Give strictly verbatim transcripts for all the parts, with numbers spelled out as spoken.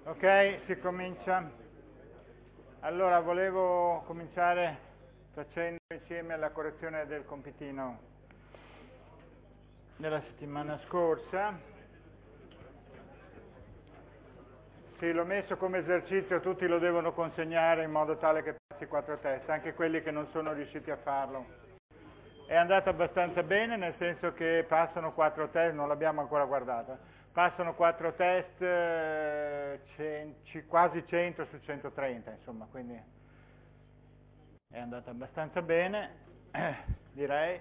Ok, si comincia. Allora, volevo cominciare facendo insieme la correzione del compitino della settimana scorsa. Sì, l'ho messo come esercizio, tutti lo devono consegnare in modo tale che passi quattro test, anche quelli che non sono riusciti a farlo. È andata abbastanza bene, nel senso che passano quattro test, non l'abbiamo ancora guardata, passano quattro test, eh, cen- quasi cento su centotrenta, insomma, quindi è andata abbastanza bene, eh, direi.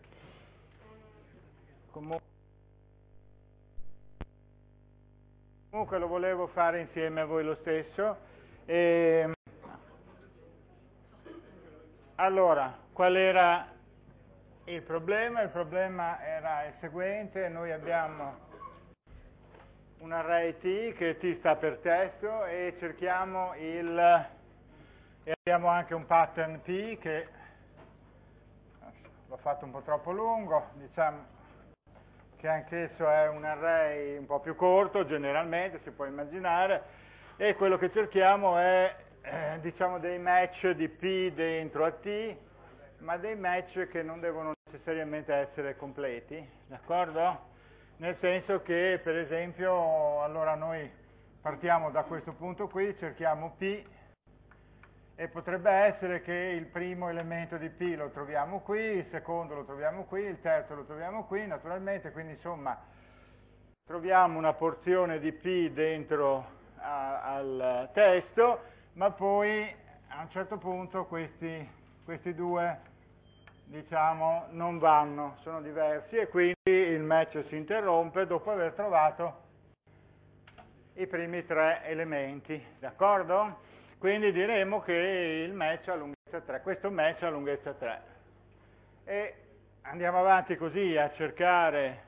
Comunque, comunque lo volevo fare insieme a voi lo stesso. E, allora, qual era il problema? Il problema era il seguente: noi abbiamo un array T, che T sta per testo, e cerchiamo il, e abbiamo anche un pattern P che l'ho fatto un po' troppo lungo, diciamo che anch'esso è un array un po' più corto, generalmente si può immaginare, e quello che cerchiamo è eh, diciamo dei match di P dentro a T, ma dei match che non devono necessariamente essere completi, d'accordo? Nel senso che, per esempio, allora noi partiamo da questo punto qui, cerchiamo P, e potrebbe essere che il primo elemento di P lo troviamo qui, il secondo lo troviamo qui, il terzo lo troviamo qui, naturalmente, quindi insomma troviamo una porzione di P dentro a, al testo, ma poi a un certo punto questi, questi due, diciamo, non vanno, sono diversi, e quindi il match si interrompe dopo aver trovato i primi tre elementi, d'accordo? Quindi diremo che il match ha lunghezza tre, questo match ha lunghezza tre. E andiamo avanti così a cercare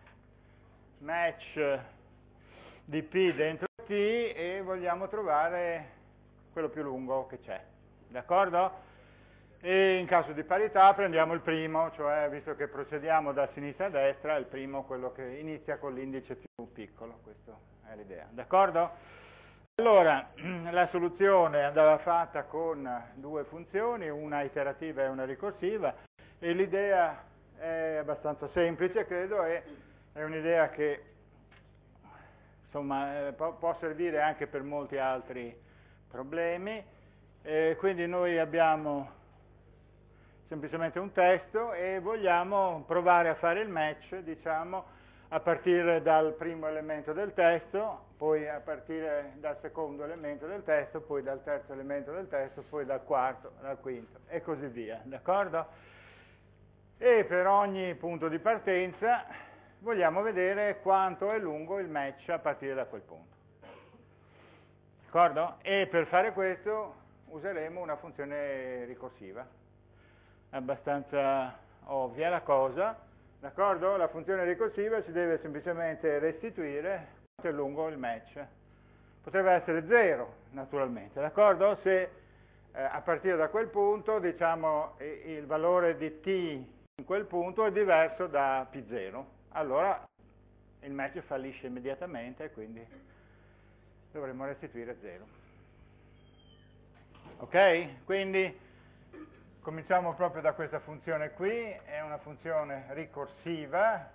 match di P dentro T e vogliamo trovare quello più lungo che c'è, d'accordo? E in caso di parità prendiamo il primo, cioè visto che procediamo da sinistra a destra, il primo, quello che inizia con l'indice più piccolo, questa è l'idea, d'accordo? Allora, la soluzione andava fatta con due funzioni, una iterativa e una ricorsiva, e l'idea è abbastanza semplice, credo, e è un'idea che insomma può, può servire anche per molti altri problemi. E quindi noi abbiamo semplicemente un testo e vogliamo provare a fare il match, diciamo, a partire dal primo elemento del testo, poi a partire dal secondo elemento del testo, poi dal terzo elemento del testo, poi dal quarto, dal quinto, e così via, d'accordo? E per ogni punto di partenza vogliamo vedere quanto è lungo il match a partire da quel punto, d'accordo? E per fare questo useremo una funzione ricorsiva, abbastanza ovvia la cosa, d'accordo? La funzione ricorsiva ci deve semplicemente restituire quanto è lungo il match. Potrebbe essere zero, naturalmente, d'accordo? Se eh, a partire da quel punto, diciamo, il valore di t in quel punto è diverso da P zero, allora il match fallisce immediatamente e quindi dovremo restituire zero. Ok? Quindi cominciamo proprio da questa funzione qui, è una funzione ricorsiva,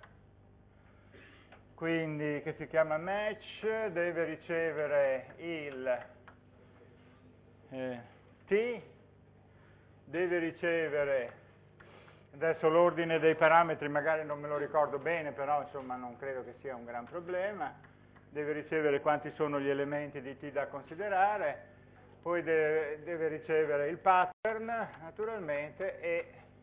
quindi che si chiama match, deve ricevere il eh, t, deve ricevere, adesso l'ordine dei parametri magari non me lo ricordo bene, però insomma non credo che sia un gran problema, deve ricevere quanti sono gli elementi di t da considerare, poi deve, deve ricevere il pattern, naturalmente, e,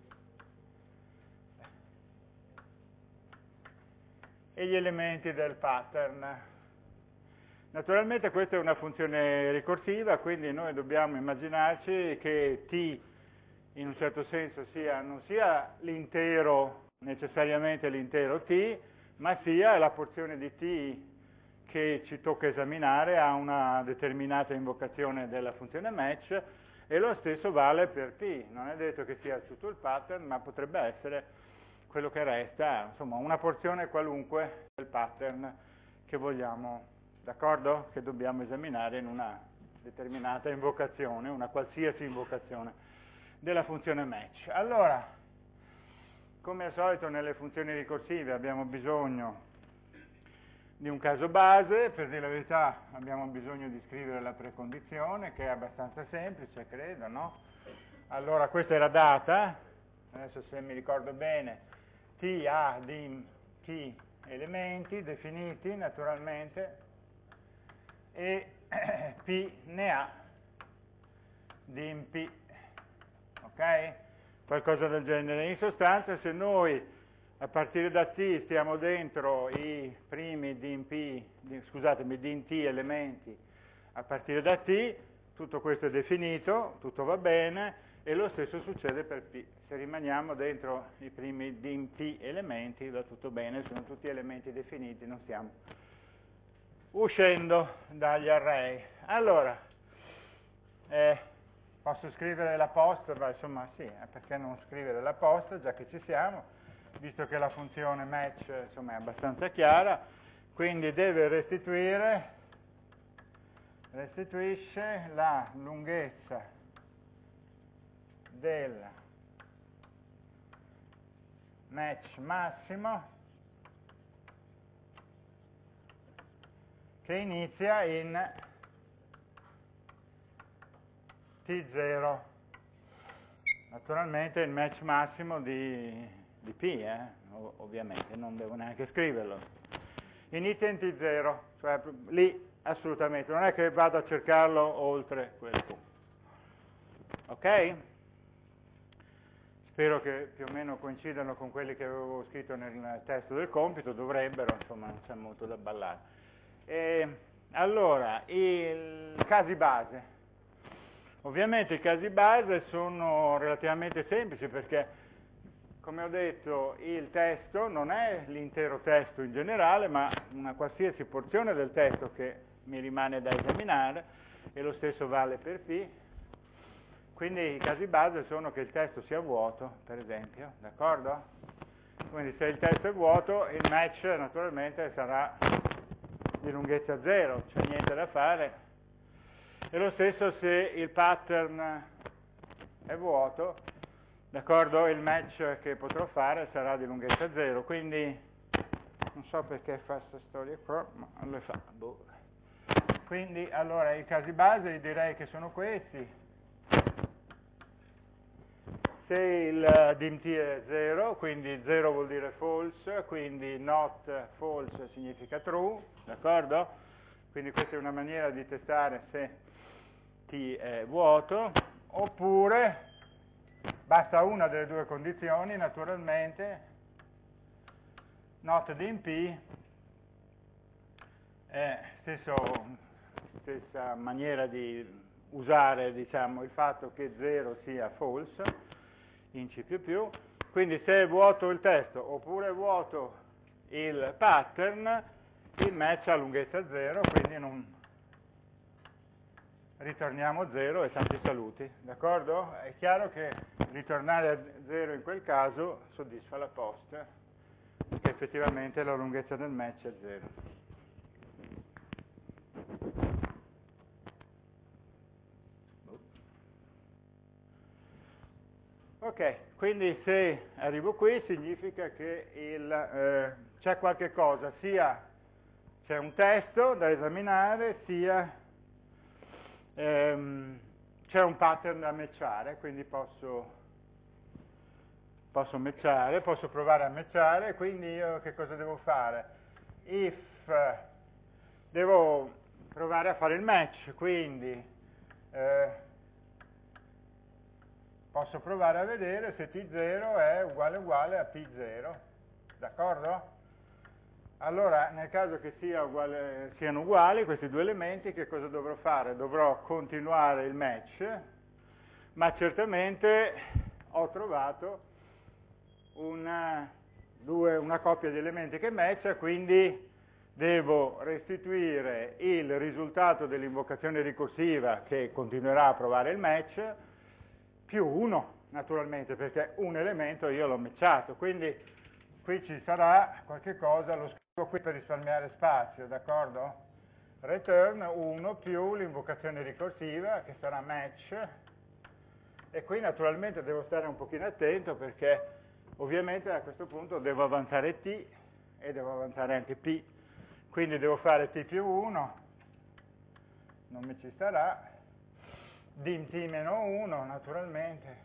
e gli elementi del pattern. Naturalmente questa è una funzione ricorsiva, quindi noi dobbiamo immaginarci che t in un certo senso sia, non sia l'intero, necessariamente l'intero t, ma sia la porzione di t che ci tocca esaminare a una determinata invocazione della funzione match, e lo stesso vale per P, non è detto che sia tutto il pattern, ma potrebbe essere quello che resta, insomma una porzione qualunque del pattern che vogliamo d'accordo? Che dobbiamo esaminare in una determinata invocazione, una qualsiasi invocazione della funzione match. Allora, come al solito nelle funzioni ricorsive abbiamo bisogno di un caso base, per dire la verità abbiamo bisogno di scrivere la precondizione, che è abbastanza semplice, credo, no? Allora, questa era data, adesso se mi ricordo bene, T ha di T elementi definiti naturalmente e P ne ha di P, ok? Qualcosa del genere. In sostanza, se noi a partire da T stiamo dentro i primi D in P, di, scusatemi, D in T elementi a partire da T, tutto questo è definito, tutto va bene, e lo stesso succede per P. Se rimaniamo dentro i primi D in T elementi va tutto bene, sono tutti elementi definiti, non stiamo uscendo dagli array. Allora, eh, posso scrivere la post? Beh, insomma sì, perché non scrivere la post, già che ci siamo, visto che la funzione match insomma, è abbastanza chiara, quindi deve restituire, restituisce la lunghezza del match massimo che inizia in T zero, naturalmente il match massimo di, di P, eh? Ovviamente, non devo neanche scriverlo. Inizia in T zero, cioè lì assolutamente, non è che vado a cercarlo oltre quel punto. Ok? Spero che più o meno coincidano con quelli che avevo scritto nel testo del compito, dovrebbero, insomma non c'è molto da ballare. E, allora, i casi base. Ovviamente i casi base sono relativamente semplici perché, come ho detto, il testo non è l'intero testo in generale, ma una qualsiasi porzione del testo che mi rimane da esaminare, e lo stesso vale per P. Quindi i casi base sono che il testo sia vuoto, per esempio, d'accordo? Quindi se il testo è vuoto, il match naturalmente sarà di lunghezza zero, c'è niente da fare. E lo stesso se il pattern è vuoto, d'accordo? Il match che potrò fare sarà di lunghezza zero, quindi non so perché fa questa storia qua, ma lo fa. Boh. Quindi allora i casi base direi che sono questi. Se il D in T è zero, quindi zero vuol dire false, quindi not false significa true, d'accordo? Quindi questa è una maniera di testare se T è vuoto, oppure basta una delle due condizioni, naturalmente, not D in P è stesso, stessa maniera di usare, diciamo, il fatto che zero sia false in C più più, quindi se è vuoto il testo oppure è vuoto il pattern, il match ha lunghezza zero, quindi non ritorniamo zero e tanti saluti, d'accordo? È chiaro che ritornare a zero in quel caso soddisfa la post, perché effettivamente la lunghezza del match è zero. Ok, quindi se arrivo qui significa che il, eh, c'è qualche cosa, sia c'è un testo da esaminare, sia ehm, c'è un pattern da matchare, quindi posso, posso matchare, posso provare a matchare, quindi io che cosa devo fare? If devo provare a fare il match, quindi eh, posso provare a vedere se T zero è uguale uguale a P zero, d'accordo? Allora, nel caso che sia uguale, siano uguali questi due elementi, che cosa dovrò fare? Dovrò continuare il match, ma certamente ho trovato una, due, una coppia di elementi che matcha, quindi devo restituire il risultato dell'invocazione ricorsiva che continuerà a provare il match, più uno, naturalmente, perché un elemento io l'ho matchato, quindi qui ci sarà qualche cosa, lo scrivo qui per risparmiare spazio, d'accordo? return uno più l'invocazione ricorsiva che sarà match, e qui naturalmente devo stare un pochino attento perché ovviamente a questo punto devo avanzare t e devo avanzare anche p, quindi devo fare t più uno, non mi ci starà, dim t meno uno naturalmente,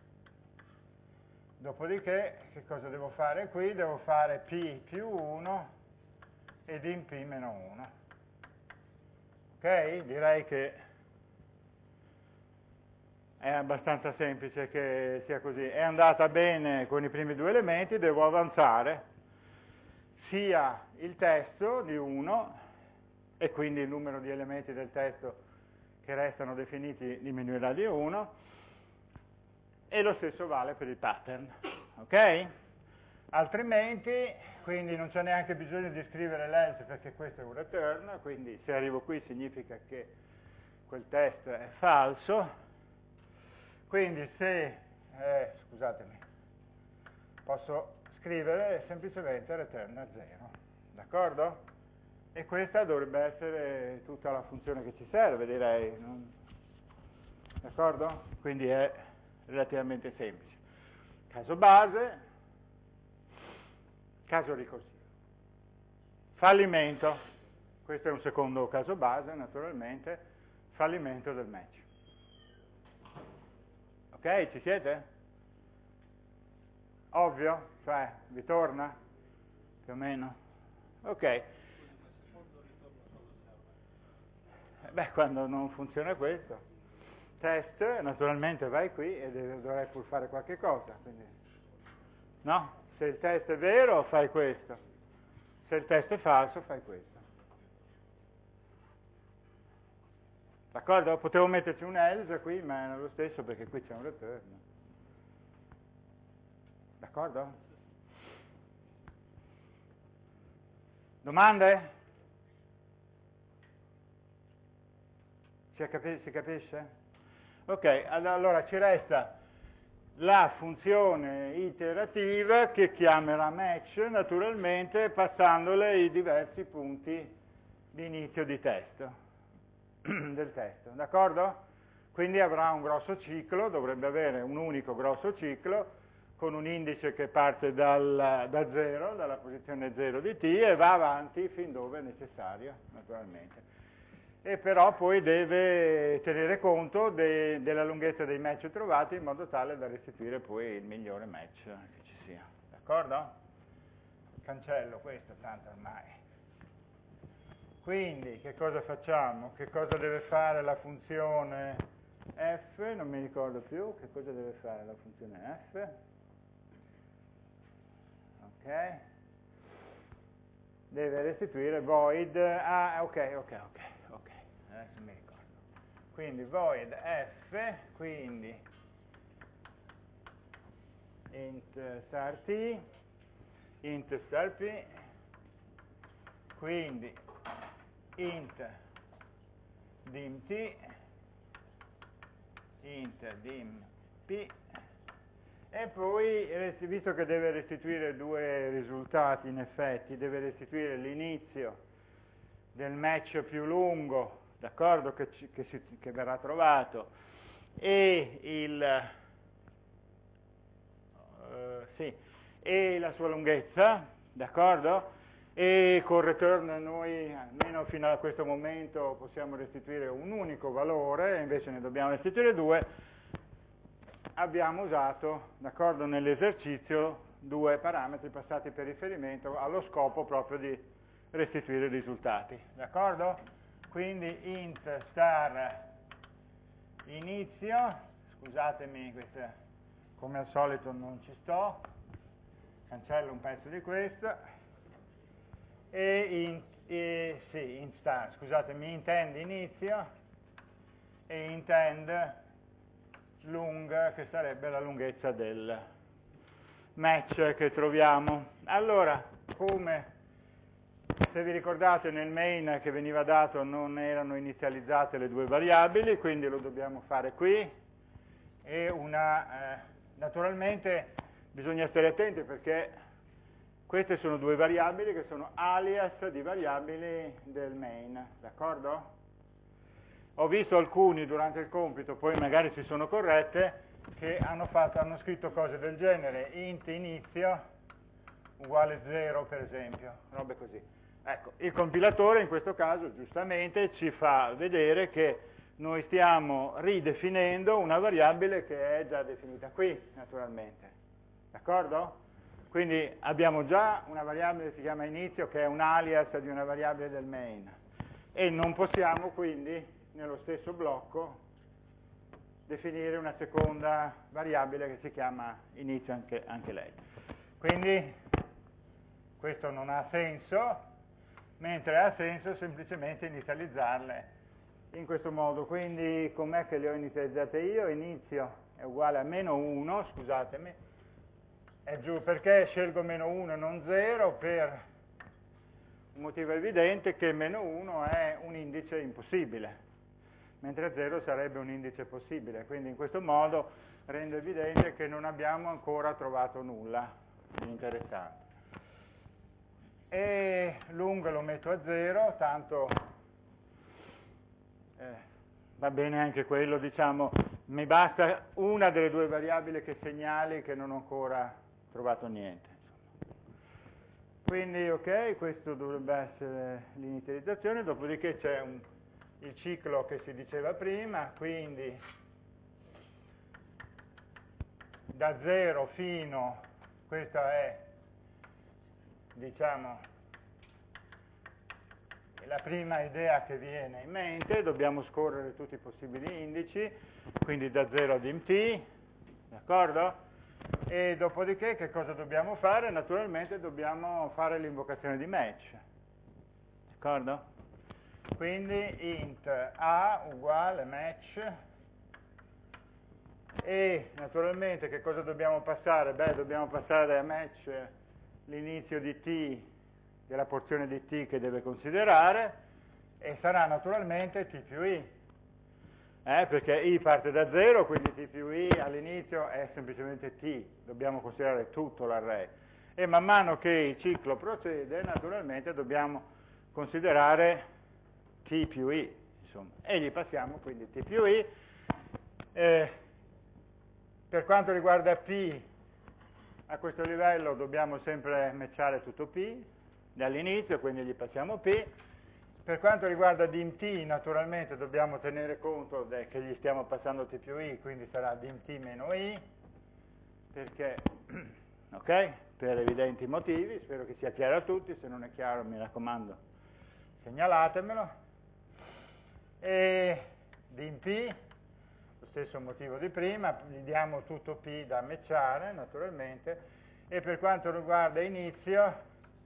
dopodiché che cosa devo fare qui? Devo fare p più uno e dim p meno uno, ok? Direi che è abbastanza semplice che sia così. È andata bene con i primi due elementi, devo avanzare sia il testo di uno, e quindi il numero di elementi del testo che restano definiti diminuirà di uno, e lo stesso vale per il pattern, ok? Altrimenti, quindi non c'è neanche bisogno di scrivere l'else perché questo è un return, quindi se arrivo qui significa che quel test è falso. Quindi se, eh, scusatemi, posso scrivere semplicemente return a zero, d'accordo? E questa dovrebbe essere tutta la funzione che ci serve, direi, non... d'accordo? Quindi è relativamente semplice. Caso base, caso ricorsivo. Fallimento, questo è un secondo caso base, naturalmente, fallimento del match. Ok, ci siete? Ovvio? Cioè, vi torna? Più o meno? Ok. Beh, quando non funziona questo, test, naturalmente vai qui e deve, dovrai pur fare qualche cosa. Quindi, no? Se il test è vero, fai questo. Se il test è falso, fai questo. D'accordo? Potevo metterci un else qui, ma è lo stesso perché qui c'è un return. D'accordo? Domande? Si, capi- si capisce? Ok, allora ci resta la funzione iterativa che chiamerà match, naturalmente passandole i diversi punti di inizio di testo, del testo, d'accordo? Quindi avrà un grosso ciclo, dovrebbe avere un unico grosso ciclo, con un indice che parte dal, da zero, dalla posizione zero di t, e va avanti fin dove è necessario, naturalmente. E però poi deve tenere conto de, della lunghezza dei match trovati in modo tale da restituire poi il migliore match che ci sia. D'accordo? Cancello questo, tanto ormai. Quindi, che cosa facciamo? Che cosa deve fare la funzione f? Non mi ricordo più. Che cosa deve fare la funzione f? Ok. Deve restituire void. Ah, ok, ok, ok, ok. Adesso mi ricordo. Quindi void f, quindi int star t, int star p, quindi int dim t, int dim p, e poi, visto che deve restituire due risultati in effetti, deve restituire l'inizio del match più lungo, d'accordo, che, che, che verrà trovato, e il uh, sì, e la sua lunghezza, d'accordo? E con return noi, almeno fino a questo momento, possiamo restituire un unico valore, invece ne dobbiamo restituire due. Abbiamo usato, d'accordo, nell'esercizio due parametri passati per riferimento allo scopo proprio di restituire i risultati, d'accordo? Quindi int star inizio, scusatemi, questa, come al solito non ci sto, cancello un pezzo di questo, e int, e, sì, int star, scusatemi, intend inizio e intend lung, che sarebbe la lunghezza del match che troviamo. Allora, come se vi ricordate nel main che veniva dato non erano inizializzate le due variabili, quindi lo dobbiamo fare qui, e una, eh, naturalmente bisogna stare attenti perché Queste sono due variabili che sono alias di variabili del main, d'accordo? Ho visto alcuni durante il compito, poi magari si sono corrette, che hanno, fatto, hanno scritto cose del genere, int inizio uguale zero per esempio, robe così. Ecco, il compilatore in questo caso giustamente ci fa vedere che noi stiamo ridefinendo una variabile che è già definita qui, naturalmente, d'accordo? Quindi abbiamo già una variabile che si chiama inizio, che è un alias di una variabile del main, e non possiamo quindi nello stesso blocco definire una seconda variabile che si chiama inizio anche, anche lei. Quindi questo non ha senso, mentre ha senso semplicemente inizializzarle in questo modo. Quindi com'è che le ho inizializzate io? Inizio è uguale a meno uno, scusatemi, è giù perché scelgo meno uno e non zero? Per un motivo evidente, che meno uno è un indice impossibile, mentre zero sarebbe un indice possibile, quindi in questo modo rendo evidente che non abbiamo ancora trovato nulla di interessante. E lung lo metto a zero, tanto eh, va bene anche quello, diciamo, mi basta una delle due variabili che segnali che non ho ancora trovato niente. Quindi ok, questo dovrebbe essere l'inizializzazione, dopodiché c'è un il ciclo che si diceva prima, quindi da zero fino, questa è, diciamo, la prima idea che viene in mente, dobbiamo scorrere tutti i possibili indici, quindi da zero ad int, d'accordo? E dopodiché che cosa dobbiamo fare? Naturalmente dobbiamo fare l'invocazione di match, d'accordo? Quindi int a uguale match, e naturalmente che cosa dobbiamo passare? Beh, dobbiamo passare a match l'inizio di t della porzione di t che deve considerare, e sarà naturalmente t più i, eh, perché i parte da zero, quindi t più i all'inizio è semplicemente t, dobbiamo considerare tutto l'array, e man mano che il ciclo procede naturalmente dobbiamo considerare t più i, insomma, e gli passiamo quindi t più i. Eh, per quanto riguarda p, a questo livello dobbiamo sempre matchare tutto p dall'inizio, quindi gli passiamo p. Per quanto riguarda dim t, naturalmente dobbiamo tenere conto de, che gli stiamo passando t più i, quindi sarà dim t meno i, perché, ok, per evidenti motivi, spero che sia chiaro a tutti, se non è chiaro mi raccomando segnalatemelo. E dim p, lo stesso motivo di prima, gli diamo tutto p da matchare naturalmente, e per quanto riguarda inizio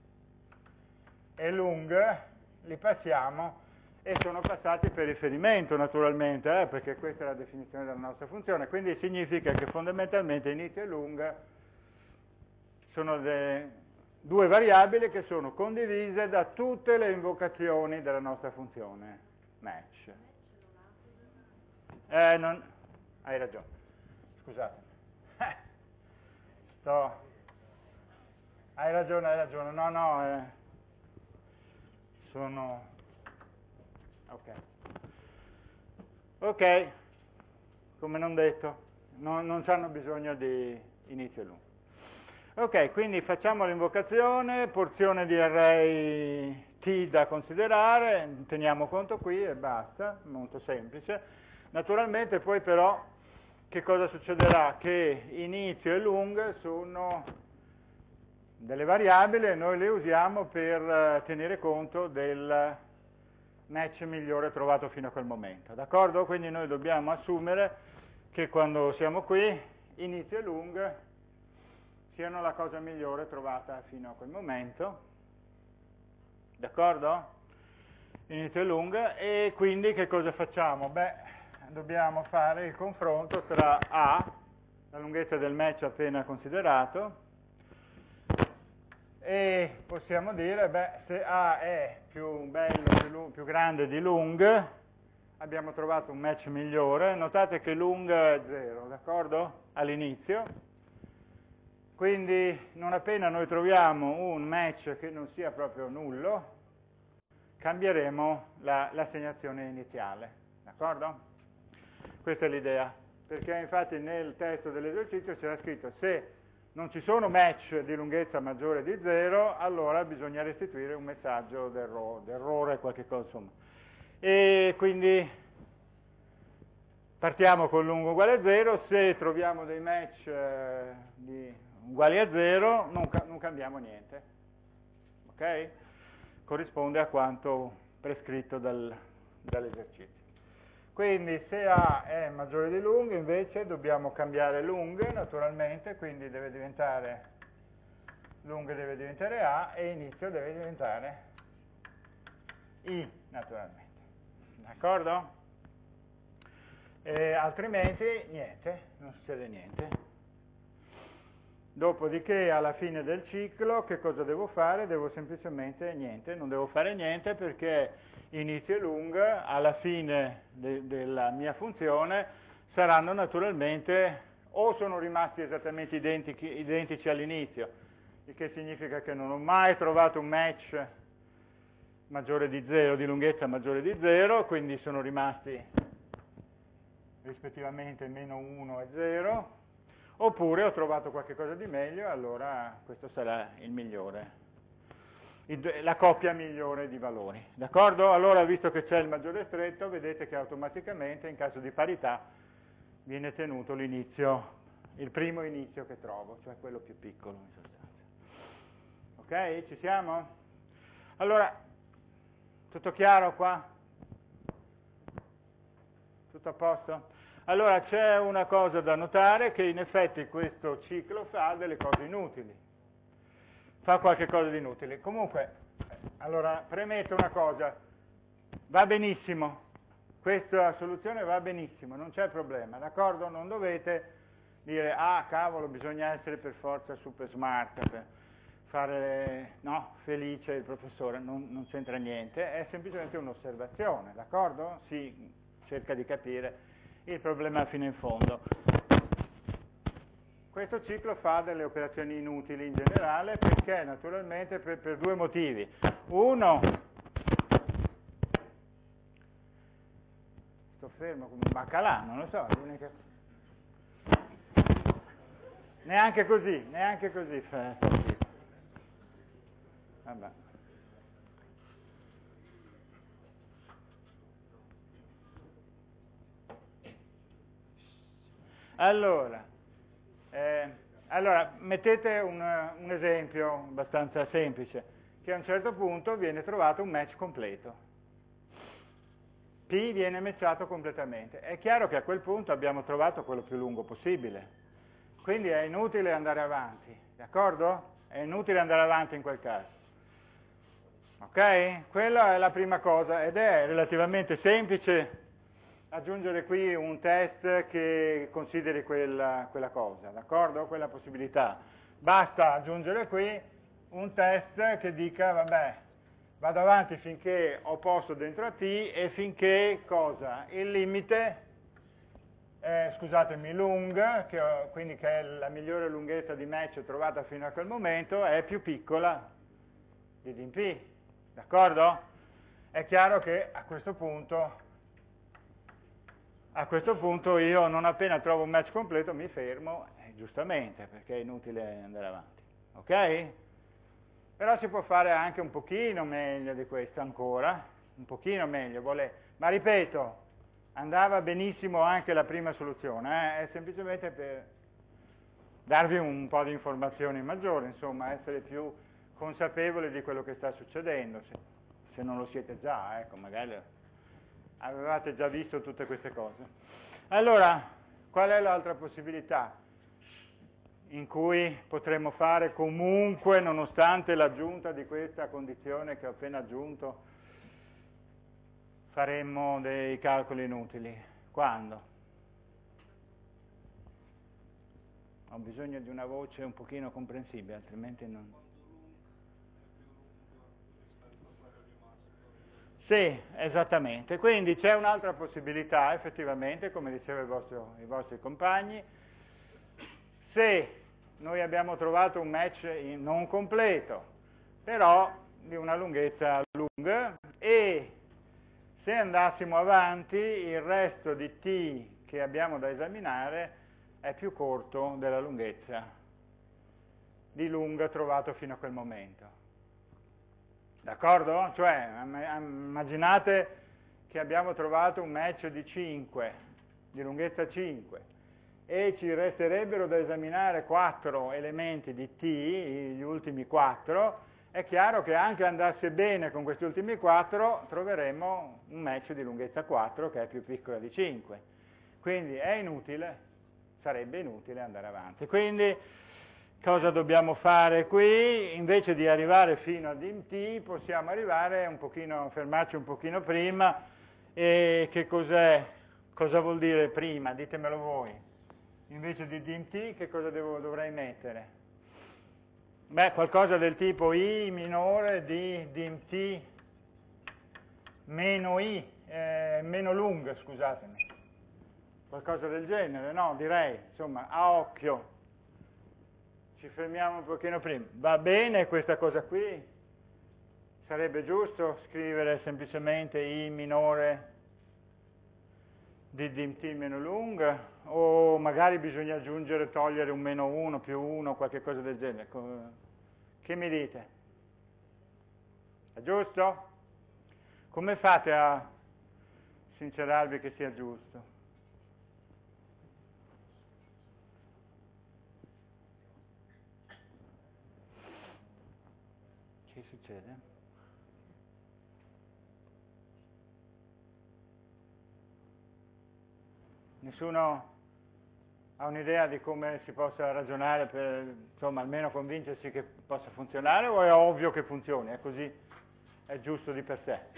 e lung li passiamo, e sono passati per riferimento naturalmente, eh, perché questa è la definizione della nostra funzione, quindi significa che fondamentalmente inizio e lung sono de, due variabili che sono condivise da tutte le invocazioni della nostra funzione match. Eh, non... Hai ragione, scusate. Sto... Hai ragione, hai ragione, no, no, eh... sono... Ok. Ok, come non detto, non, non hanno bisogno di inizio e lungo. Ok, quindi facciamo l'invocazione, porzione di array t da considerare, teniamo conto qui e basta, molto semplice. Naturalmente poi però che cosa succederà? Che inizio e lung sono delle variabili e noi le usiamo per tenere conto del match migliore trovato fino a quel momento, d'accordo? Quindi noi dobbiamo assumere che quando siamo qui inizio e lung siano la cosa migliore trovata fino a quel momento, d'accordo? Inizio e lung, e quindi che cosa facciamo? Beh, dobbiamo fare il confronto tra A, la lunghezza del match appena considerato, e possiamo dire, beh, se A è più bello, più, lungo, più grande di lung, abbiamo trovato un match migliore. Notate che lung è zero, d'accordo? All'inizio. Quindi non appena noi troviamo un match che non sia proprio nullo, cambieremo la, l'assegnazione iniziale, d'accordo? Questa è l'idea, perché infatti nel testo dell'esercizio c'era scritto se non ci sono match di lunghezza maggiore di zero, allora bisogna restituire un messaggio d'errore, d'errore qualche cosa, insomma. E quindi partiamo con lungo uguale a zero, se troviamo dei match eh, di, uguali a zero non, non cambiamo niente, ok? Corrisponde a quanto prescritto dal, dall'esercizio. Quindi se A è maggiore di lung, invece dobbiamo cambiare lung naturalmente, quindi deve diventare, lung deve diventare A e inizio deve diventare I naturalmente, d'accordo? E altrimenti niente, non succede niente. Dopodiché alla fine del ciclo che cosa devo fare? Devo semplicemente niente, non devo fare niente perché inizio e lung alla fine de- della mia funzione saranno naturalmente o sono rimasti esattamente identici, identici all'inizio, il che significa che non ho mai trovato un match maggiore di zero, di lunghezza maggiore di zero, quindi sono rimasti rispettivamente meno uno e zero, oppure ho trovato qualcosa di meglio e allora questo sarà il migliore, il, la coppia migliore di valori, d'accordo? Allora, visto che c'è il maggiore stretto, vedete che automaticamente in caso di parità viene tenuto l'inizio, il primo inizio che trovo, cioè quello più piccolo in sostanza. Ok? Ci siamo? Allora, tutto chiaro qua? Tutto a posto? Allora c'è una cosa da notare, che in effetti questo ciclo fa delle cose inutili, fa qualche cosa di inutile. Comunque, allora premetto una cosa, va benissimo, questa soluzione va benissimo, non c'è problema, d'accordo? Non dovete dire, ah cavolo, bisogna essere per forza super smart per fare, no, felice il professore, non, non c'entra niente, è semplicemente un'osservazione, d'accordo? Si cerca di capire il problema fino in fondo. Questo ciclo fa delle operazioni inutili in generale perché naturalmente per, per due motivi. Uno, sto fermo come un baccalà, non lo so, è l'unica... neanche così, neanche così fa, vabbè. Allora, eh, allora mettete un, un esempio abbastanza semplice, che a un certo punto viene trovato un match completo. P viene matchato completamente. È chiaro che a quel punto abbiamo trovato quello più lungo possibile, quindi è inutile andare avanti, d'accordo? È inutile andare avanti in quel caso. Ok? Quella è la prima cosa ed è relativamente semplice aggiungere qui un test che consideri quella, quella cosa, d'accordo? Quella possibilità. Basta aggiungere qui un test che dica, vabbè, vado avanti finché ho posto dentro a T e finché cosa? Il limite, eh, scusatemi, lung, che ho, quindi che è la migliore lunghezza di match trovata fino a quel momento, è più piccola di D in P, d'accordo? È chiaro che a questo punto... A questo punto io non appena trovo un match completo mi fermo, eh, giustamente, perché è inutile andare avanti, ok? Però si può fare anche un pochino meglio di questo ancora, un pochino meglio, vuole... ma ripeto, andava benissimo anche la prima soluzione, eh? È semplicemente per darvi un po' di informazioni maggiori, insomma, essere più consapevoli di quello che sta succedendo, se, se non lo siete già, ecco, magari... avevate già visto tutte queste cose. Allora, qual è l'altra possibilità in cui potremmo fare comunque, nonostante l'aggiunta di questa condizione che ho appena aggiunto, faremmo dei calcoli inutili? Quando? Ho bisogno di una voce un pochino comprensibile, altrimenti non... Sì, esattamente. Quindi c'è un'altra possibilità, effettivamente, come dicevano i vostri, i vostri compagni, se noi abbiamo trovato un match non completo, però di una lunghezza lunga, e se andassimo avanti il resto di t che abbiamo da esaminare è più corto della lunghezza di lunga trovato fino a quel momento. D'accordo? Cioè, immaginate che abbiamo trovato un match di cinque, di lunghezza cinque, e ci resterebbero da esaminare quattro elementi di t, gli ultimi quattro. È chiaro che anche andasse bene con questi ultimi quattro, troveremo un match di lunghezza quattro che è più piccola di cinque. Quindi è inutile, sarebbe inutile andare avanti. Quindi cosa dobbiamo fare qui? Invece di arrivare fino ad int, possiamo arrivare un pochino, fermarci un pochino prima. E che cos'è? Cosa vuol dire prima? Ditemelo voi. Invece di int, che cosa devo, dovrei mettere? Beh, qualcosa del tipo i minore di int meno i, eh, meno lung, scusatemi. Qualcosa del genere, no? Direi, insomma, a occhio. Ci fermiamo un pochino prima. Va bene questa cosa qui? Sarebbe giusto scrivere semplicemente i minore di int meno lung, o magari bisogna aggiungere, togliere un meno uno, più uno, qualche cosa del genere. Che mi dite? È giusto? Come fate a sincerarvi che sia giusto? Che succede? Nessuno ha un'idea di come si possa ragionare per, insomma, almeno convincersi che possa funzionare, o è ovvio che funzioni? È così, è giusto di per sé?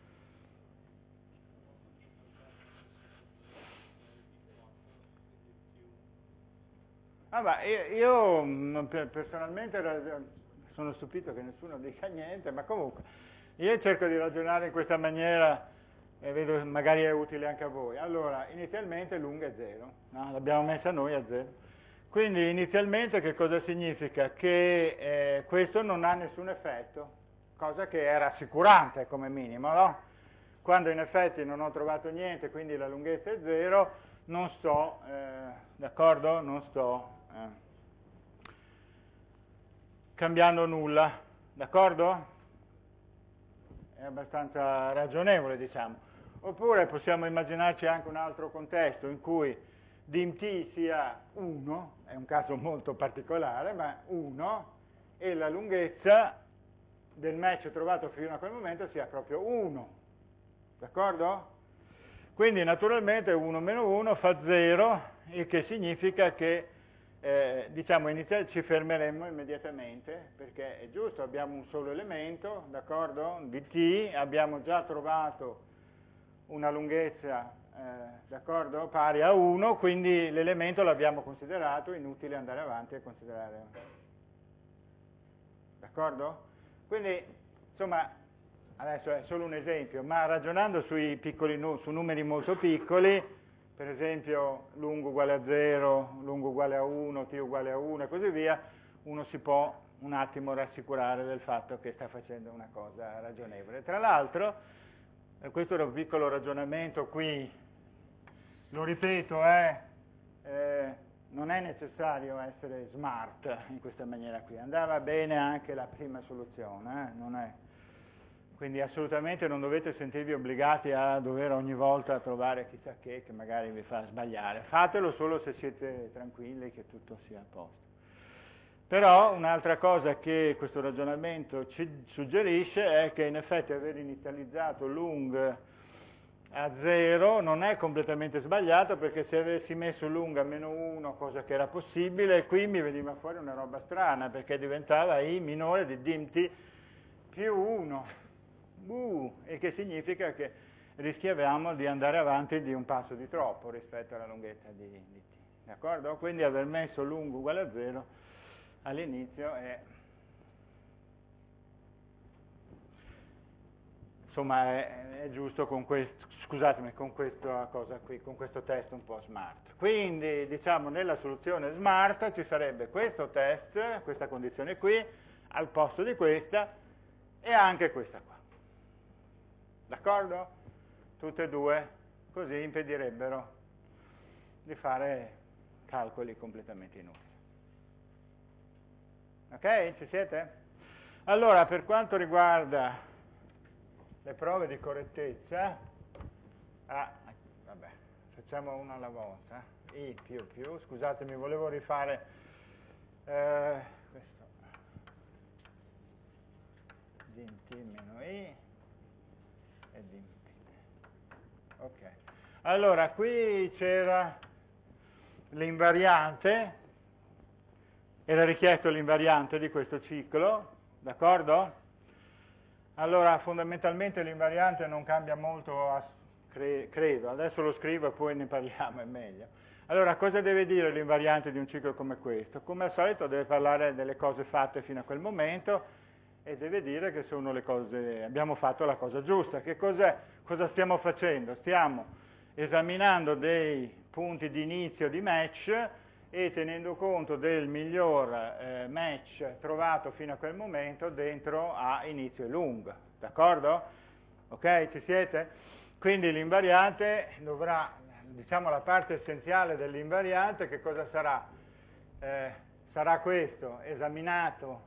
Ah, ma io, io personalmente sono stupito che nessuno dica niente, ma comunque io cerco di ragionare in questa maniera e vedo magari è utile anche a voi. Allora, inizialmente lunga è zero, no? L'abbiamo messa noi a zero. Quindi inizialmente che cosa significa? Che eh, questo non ha nessun effetto, cosa che è rassicurante come minimo, no? Quando in effetti non ho trovato niente, quindi la lunghezza è zero, non sto, eh, d'accordo? Non sto eh, cambiando nulla, d'accordo? È abbastanza ragionevole, diciamo. Oppure possiamo immaginarci anche un altro contesto in cui dmt sia uno, è un caso molto particolare, ma uno, e la lunghezza del match trovato fino a quel momento sia proprio uno, d'accordo? Quindi naturalmente uno meno uno fa zero, il che significa che eh, diciamo inizialmente ci fermeremmo immediatamente, perché è giusto, abbiamo un solo elemento, d'accordo? Di t, abbiamo già trovato una lunghezza, eh, d'accordo? Pari a uno, quindi l'elemento l'abbiamo considerato, inutile andare avanti e considerare. D'accordo? Quindi, insomma, adesso è solo un esempio, ma ragionando sui piccoli, su numeri molto piccoli, per esempio lungo uguale a zero, lungo uguale a uno, t uguale a uno e così via, uno si può un attimo rassicurare del fatto che sta facendo una cosa ragionevole. Tra l'altro, questo era un piccolo ragionamento qui, lo ripeto, eh, eh, non è necessario essere smart in questa maniera qui, andava bene anche la prima soluzione, eh, non è... Quindi assolutamente non dovete sentirvi obbligati a dover ogni volta trovare chissà che, che magari vi fa sbagliare. Fatelo solo se siete tranquilli che tutto sia a posto. Però un'altra cosa che questo ragionamento ci suggerisce è che in effetti aver inizializzato lung a zero non è completamente sbagliato, perché se avessi messo lung a meno uno, cosa che era possibile, qui mi veniva fuori una roba strana, perché diventava i minore di dmt più uno. Uh, e che significa che rischiavamo di andare avanti di un passo di troppo rispetto alla lunghezza di, di t, d'accordo? Quindi aver messo lung uguale a zero all'inizio è, insomma, è, è giusto con, quest, scusatemi, con questa cosa qui, con questo test un po' smart. Quindi, diciamo, nella soluzione smart ci sarebbe questo test, questa condizione qui, al posto di questa, e anche questa qua. D'accordo? Tutte e due, così impedirebbero di fare calcoli completamente inutili. Ok? Ci siete? Allora, per quanto riguarda le prove di correttezza, ah, vabbè, facciamo una alla volta. I più più, scusatemi, volevo rifare eh, questo. Dt meno I e dt. Ok. Allora, qui c'era l'invariante, era richiesto l'invariante di questo ciclo, d'accordo? Allora, fondamentalmente l'invariante non cambia molto, a, cre, credo, adesso lo scrivo e poi ne parliamo, è meglio. Allora, cosa deve dire l'invariante di un ciclo come questo? Come al solito deve parlare delle cose fatte fino a quel momento e deve dire che sono le cose, abbiamo fatto la cosa giusta. Che cos'è? Cosa stiamo facendo? Stiamo esaminando dei punti di inizio di match e tenendo conto del miglior eh, match trovato fino a quel momento dentro a inizio e lungo, d'accordo? Ok, ci siete? Quindi l'invariante dovrà, diciamo la parte essenziale dell'invariante, che cosa sarà? Eh, sarà questo, esaminato,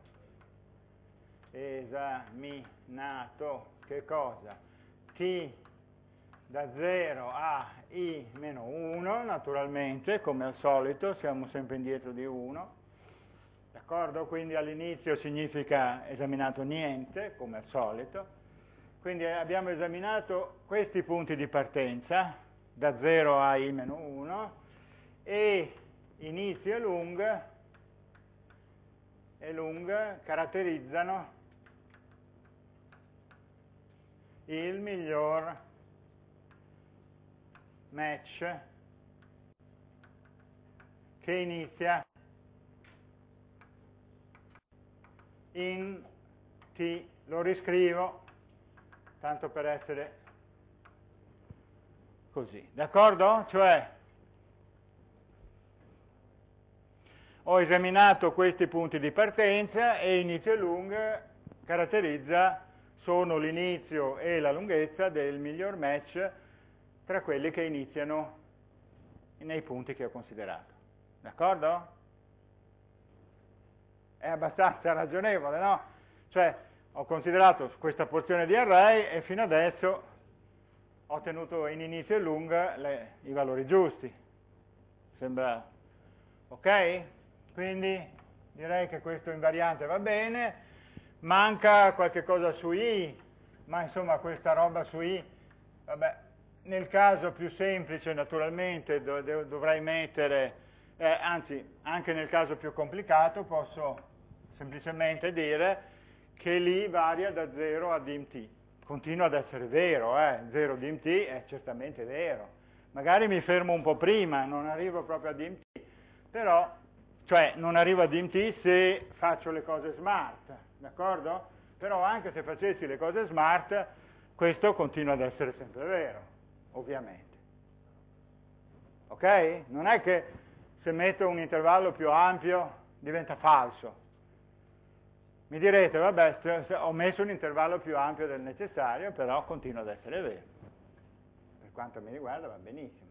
esaminato, che cosa? T da zero a I meno uno, naturalmente, come al solito, siamo sempre indietro di uno, d'accordo? Quindi all'inizio significa esaminato niente, come al solito. Quindi abbiamo esaminato questi punti di partenza, da zero a I meno uno, e inizio e lung, e lung caratterizzano il miglior match che inizia in T, lo riscrivo tanto per essere così, d'accordo? Cioè ho esaminato questi punti di partenza e inizio e lung caratterizza, sono l'inizio e la lunghezza del miglior match tra quelli che iniziano nei punti che ho considerato. D'accordo? È abbastanza ragionevole, no? Cioè, ho considerato questa porzione di array e fino adesso ho tenuto in inizio e lunga le, i valori giusti. Sembra ok? Quindi direi che questo invariante va bene. Manca qualche cosa su I, ma insomma questa roba su I, vabbè, nel caso più semplice naturalmente dov dovrei mettere, eh, anzi anche nel caso più complicato posso semplicemente dire che l'I varia da zero a dim-t. Continua ad essere vero, eh? zero dim-t è certamente vero. Magari mi fermo un po' prima, non arrivo proprio a dim-t, però, cioè non arrivo a dim-t se faccio le cose smart, d'accordo? Però anche se facessi le cose smart, questo continua ad essere sempre vero. Ovviamente. Ok? Non è che se metto un intervallo più ampio diventa falso. Mi direte, vabbè, ho messo un intervallo più ampio del necessario, però continua ad essere vero. Per quanto mi riguarda va benissimo.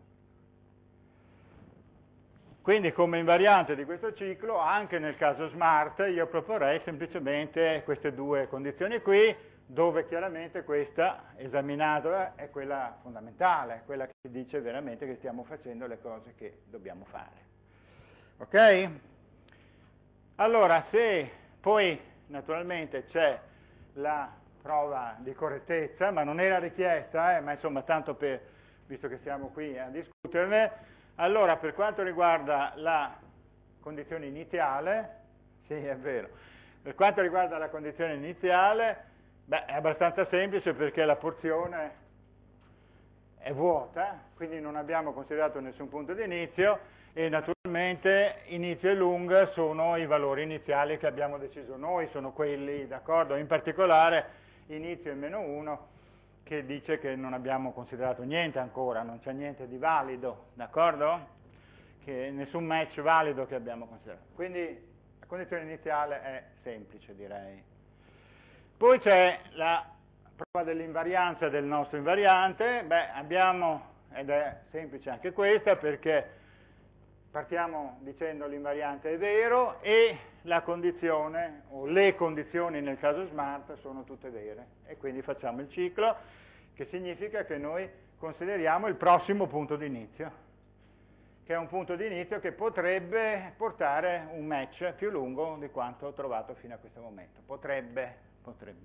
Quindi come invariante di questo ciclo, anche nel caso smart, io proporrei semplicemente queste due condizioni qui, dove chiaramente questa, esaminata, è quella fondamentale, quella che dice veramente che stiamo facendo le cose che dobbiamo fare. Ok? Allora, se poi naturalmente c'è la prova di correttezza, ma non era richiesta, eh, ma insomma tanto per, visto che siamo qui a discuterne, allora per quanto riguarda la condizione iniziale, sì è vero, per quanto riguarda la condizione iniziale, beh, è abbastanza semplice perché la porzione è vuota, quindi non abbiamo considerato nessun punto di inizio e naturalmente inizio e lung sono i valori iniziali che abbiamo deciso noi, sono quelli, d'accordo? In particolare inizio e meno uno che dice che non abbiamo considerato niente ancora, non c'è niente di valido, d'accordo? Che nessun match valido che abbiamo considerato. Quindi la condizione iniziale è semplice, direi. Poi c'è la prova dell'invarianza del nostro invariante. Beh, abbiamo, ed è semplice anche questa, perché partiamo dicendo l'invariante è vero e la condizione, o le condizioni nel caso smart, sono tutte vere. E quindi facciamo il ciclo, che significa che noi consideriamo il prossimo punto di inizio, che è un punto di inizio che potrebbe portare un match più lungo di quanto ho trovato fino a questo momento. Potrebbe, potrebbe.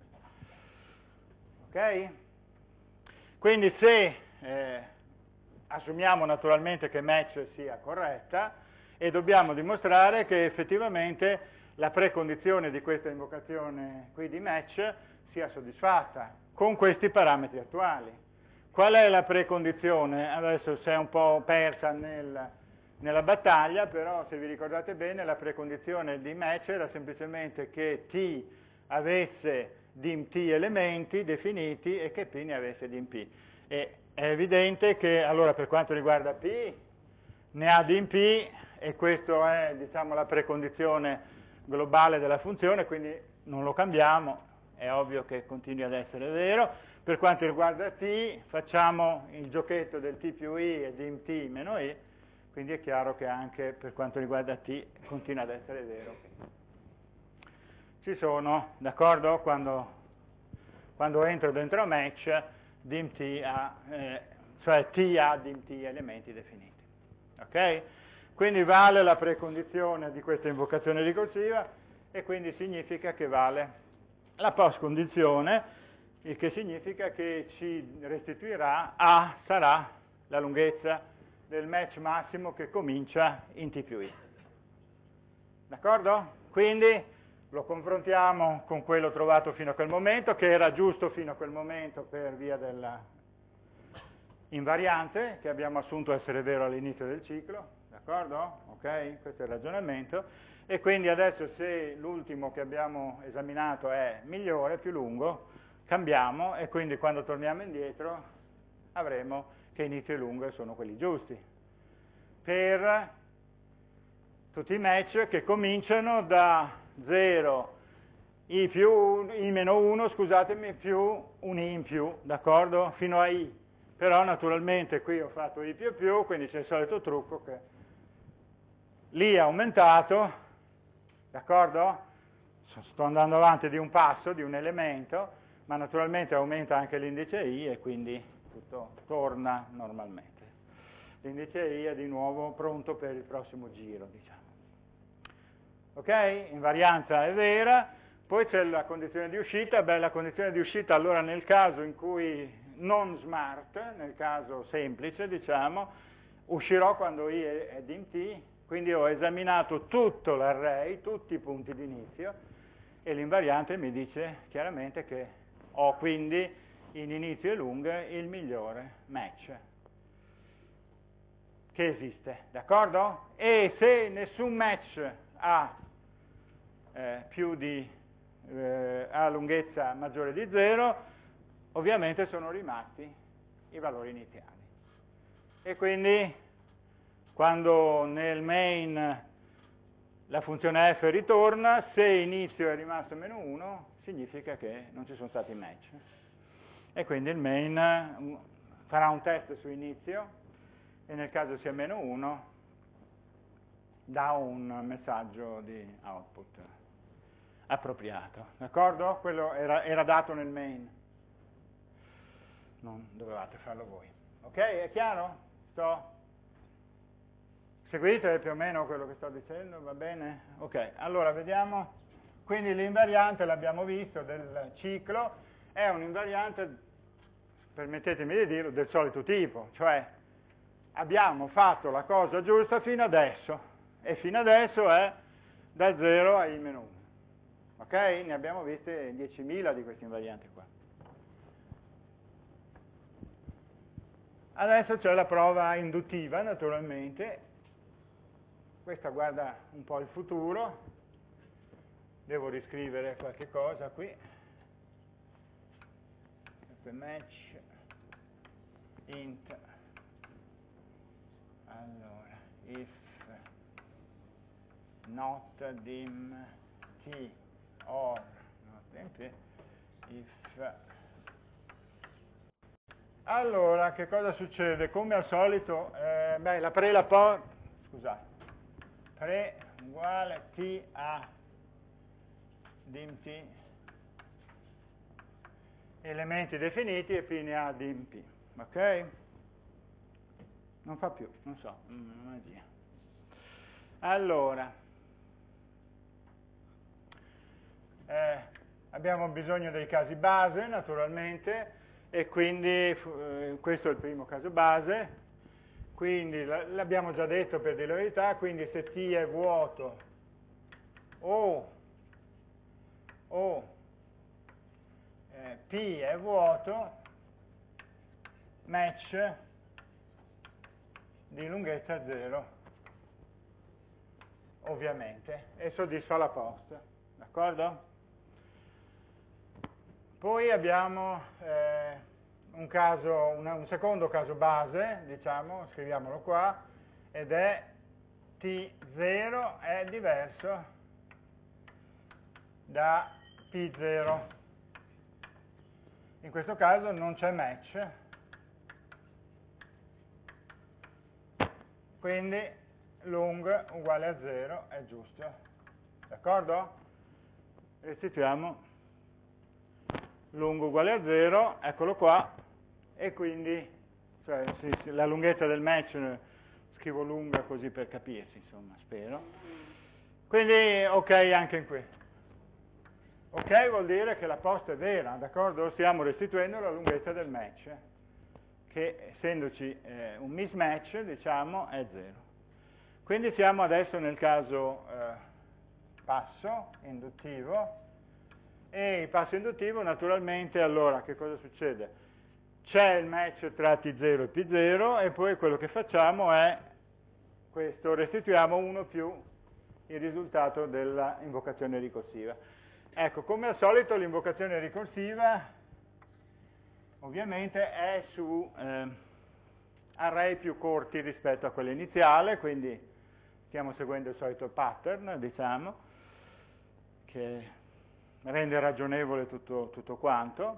Ok? Quindi se eh, assumiamo naturalmente che match sia corretta e dobbiamo dimostrare che effettivamente la precondizione di questa invocazione qui di match sia soddisfatta con questi parametri attuali. Qual è la precondizione? Adesso si è un po' persa nel, nella battaglia, però se vi ricordate bene la precondizione di match era semplicemente che T avesse dim T elementi definiti e che P ne avesse dim P. E è evidente che allora per quanto riguarda P ne ha dim P e questa è diciamo la precondizione globale della funzione, quindi non lo cambiamo, è ovvio che continui ad essere vero. Per quanto riguarda T facciamo il giochetto del T più I e dim T meno I, quindi è chiaro che anche per quanto riguarda T continua ad essere vero. Ci sono, d'accordo? Quando, quando entro dentro match dim T ha, eh, cioè T ha dim T elementi definiti. Ok? Quindi vale la precondizione di questa invocazione ricorsiva e quindi significa che vale la post condizione, il che significa che ci restituirà A sarà la lunghezza del match massimo che comincia in T più I. D'accordo? Quindi lo confrontiamo con quello trovato fino a quel momento, che era giusto fino a quel momento per via della invariante, che abbiamo assunto essere vero all'inizio del ciclo, d'accordo? Ok? Questo è il ragionamento. E quindi adesso se l'ultimo che abbiamo esaminato è migliore, più lungo, cambiamo e quindi quando torniamo indietro avremo che inizio e lungo sono quelli giusti. Per tutti i match che cominciano da zero, I più uno, I meno uno, scusatemi, più un I in più, d'accordo? Fino a I. Però naturalmente qui ho fatto I più più, quindi c'è il solito trucco che l'I è aumentato, d'accordo? Sto andando avanti di un passo, di un elemento, ma naturalmente aumenta anche l'indice I e quindi tutto torna normalmente. L'indice I è di nuovo pronto per il prossimo giro, diciamo. Ok? Invarianza è vera, poi c'è la condizione di uscita. Beh, la condizione di uscita allora nel caso in cui non smart, nel caso semplice, diciamo, uscirò quando I è, è dim T, quindi ho esaminato tutto l'array, tutti i punti di inizio, e l'invariante mi dice chiaramente che ho quindi in inizio e lungo il migliore match che esiste, d'accordo? E se nessun match ha eh, più di eh, ha lunghezza maggiore di zero, ovviamente sono rimasti i valori iniziali. E quindi quando nel main la funzione f ritorna, se inizio è rimasto meno uno, significa che non ci sono stati match. E quindi il main farà un test su inizio e nel caso sia meno uno dà un messaggio di output appropriato, d'accordo? Quello era, era dato nel main, non dovevate farlo voi. Ok? È chiaro? Sto? Seguite più o meno quello che sto dicendo, va bene? Ok, allora vediamo. Quindi l'invariante, l'abbiamo visto, del ciclo, è un invariante, permettetemi di dirlo, del solito tipo, cioè abbiamo fatto la cosa giusta fino adesso, e fino adesso è da zero a I meno uno. Ok? Ne abbiamo viste diecimila di questi invarianti qua. Adesso c'è la prova induttiva, naturalmente. Questa guarda un po' il futuro. Devo riscrivere qualche cosa qui. questo è match int, allora, if not dim t or not dim t, if. Allora, che cosa succede? Come al solito, eh, beh, la pre e la post, scusate, pre uguale t a dim t, elementi definiti e fine a dim p, ok? Non fa più, non so, una magia. Allora, eh, abbiamo bisogno dei casi base, naturalmente, e quindi eh, questo è il primo caso base, quindi l'abbiamo già detto per dire la verità, quindi se t è vuoto o, o eh, p è vuoto, match di lunghezza zero, ovviamente, e soddisfa la post, d'accordo? Poi abbiamo eh, un, caso, una, un secondo caso base, diciamo, scriviamolo qua, ed è t zero è diverso da p zero. In questo caso non c'è match, quindi lung uguale a zero è giusto, d'accordo? Restituiamo lung uguale a zero, eccolo qua, e quindi cioè, sì, sì, la lunghezza del match, scrivo lunga così per capirsi, insomma, spero. Quindi ok anche in qui. Ok vuol dire che la post è vera, d'accordo? Stiamo restituendo la lunghezza del match, che essendoci eh, un mismatch, diciamo, è zero. Quindi siamo adesso nel caso eh, passo induttivo, e il passo induttivo naturalmente, allora, che cosa succede? C'è il match tra t zero e p zero, e poi quello che facciamo è questo, restituiamo uno più il risultato dell'invocazione ricorsiva. Ecco, come al solito l'invocazione ricorsiva ovviamente è su eh, array più corti rispetto a quella iniziale, quindi stiamo seguendo il solito pattern, diciamo, che rende ragionevole tutto, tutto quanto,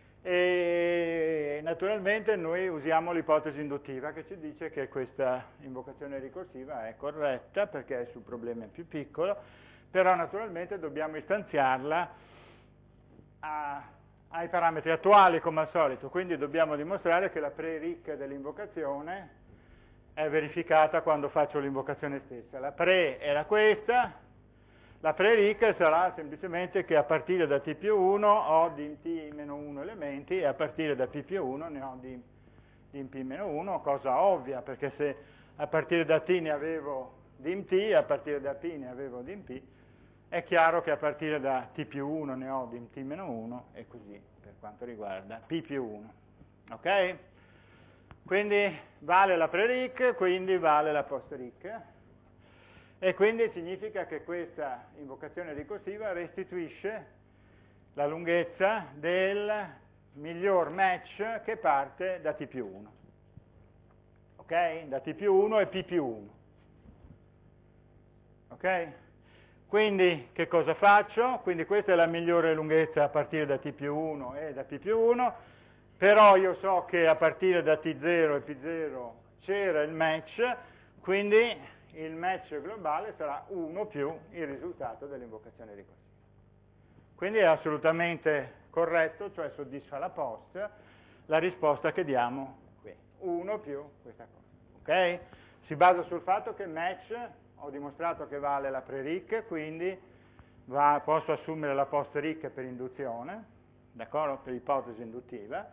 e naturalmente noi usiamo l'ipotesi induttiva che ci dice che questa invocazione ricorsiva è corretta perché è sul problema più piccolo, però naturalmente dobbiamo istanziarla a, ai parametri attuali come al solito, quindi dobbiamo dimostrare che la pre-ric dell'invocazione è verificata quando faccio l'invocazione stessa. La pre era questa, la pre-ric sarà semplicemente che a partire da t più uno ho dim t meno uno elementi, e a partire da p più uno ne ho dim, dim p meno uno, cosa ovvia, perché se a partire da t ne avevo dim t, a partire da p ne avevo dim p, è chiaro che a partire da t più uno ne ho dim t meno uno, e così per quanto riguarda p più uno. Ok? Quindi vale la pre-ric, quindi vale la post-ric, e quindi significa che questa invocazione ricorsiva restituisce la lunghezza del miglior match che parte da t più uno. Ok? Da t più uno e p più uno. Ok? Quindi che cosa faccio? Quindi questa è la migliore lunghezza a partire da t più uno e da p più uno, però io so che a partire da t zero e p zero c'era il match, quindi il match globale sarà uno più il risultato dell'invocazione ricorsiva. Quindi è assolutamente corretto, cioè soddisfa la post, la risposta che diamo qui, uno più questa cosa. Ok? Si basa sul fatto che match, ho dimostrato che vale la pre-ric, quindi va, posso assumere la post-ric per induzione, d'accordo? Per ipotesi induttiva,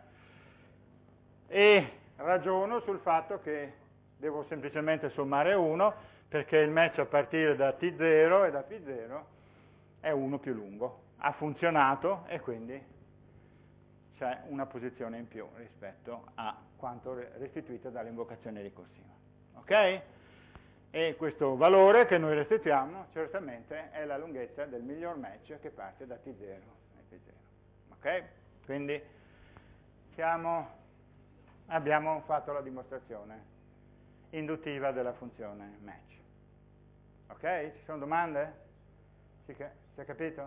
e ragiono sul fatto che devo semplicemente sommare uno, perché il match a partire da t zero e da p zero è uno più lungo. Ha funzionato e quindi c'è una posizione in più rispetto a quanto restituito dall'invocazione ricorsiva. Ok? E questo valore che noi restituiamo certamente è la lunghezza del miglior match che parte da t zero e p zero. Ok? Quindi siamo, abbiamo fatto la dimostrazione induttiva della funzione match. Ok? Ci sono domande? Si è capito?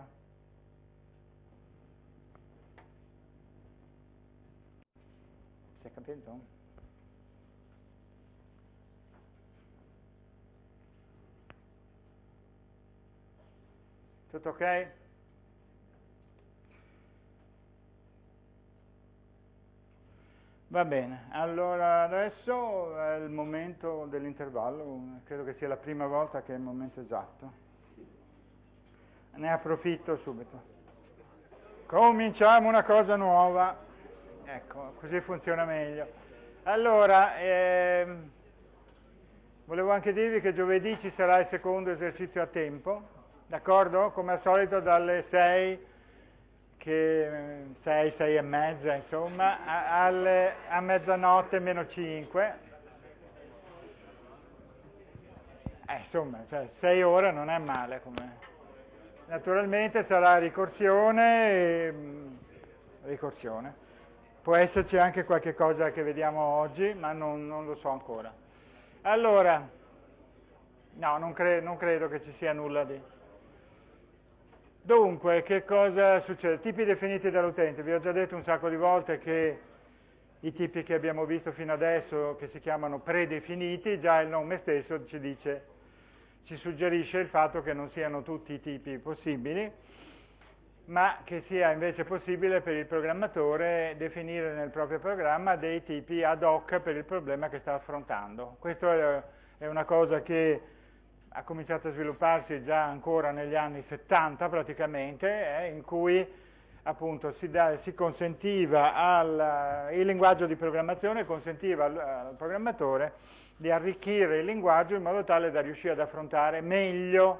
Si è capito? Tutto ok? Va bene, allora adesso è il momento dell'intervallo, credo che sia la prima volta che è il momento esatto. Ne approfitto subito. Cominciamo una cosa nuova, ecco, così funziona meglio. Allora, ehm, volevo anche dirvi che giovedì ci sarà il secondo esercizio a tempo, d'accordo? Come al solito dalle sei, che sei, sei e mezza, insomma, a, alle, a mezzanotte meno cinque. Eh, insomma, cioè, sei ore non è male. Come... Naturalmente sarà ricorsione, e, ricorsione. Può esserci anche qualche cosa che vediamo oggi, ma non, non lo so ancora. Allora, no, non, cre- non credo che ci sia nulla di... Dunque, che cosa succede? Tipi definiti dall'utente. Vi ho già detto un sacco di volte che i tipi che abbiamo visto fino adesso, che si chiamano predefiniti, già il nome stesso ci dice, ci suggerisce il fatto che non siano tutti i tipi possibili, ma che sia invece possibile per il programmatore definire nel proprio programma dei tipi ad hoc per il problema che sta affrontando. Questo è una cosa che ha cominciato a svilupparsi già ancora negli anni settanta praticamente, eh, in cui appunto si, da, si consentiva al il linguaggio di programmazione consentiva al, al programmatore di arricchire il linguaggio in modo tale da riuscire ad affrontare meglio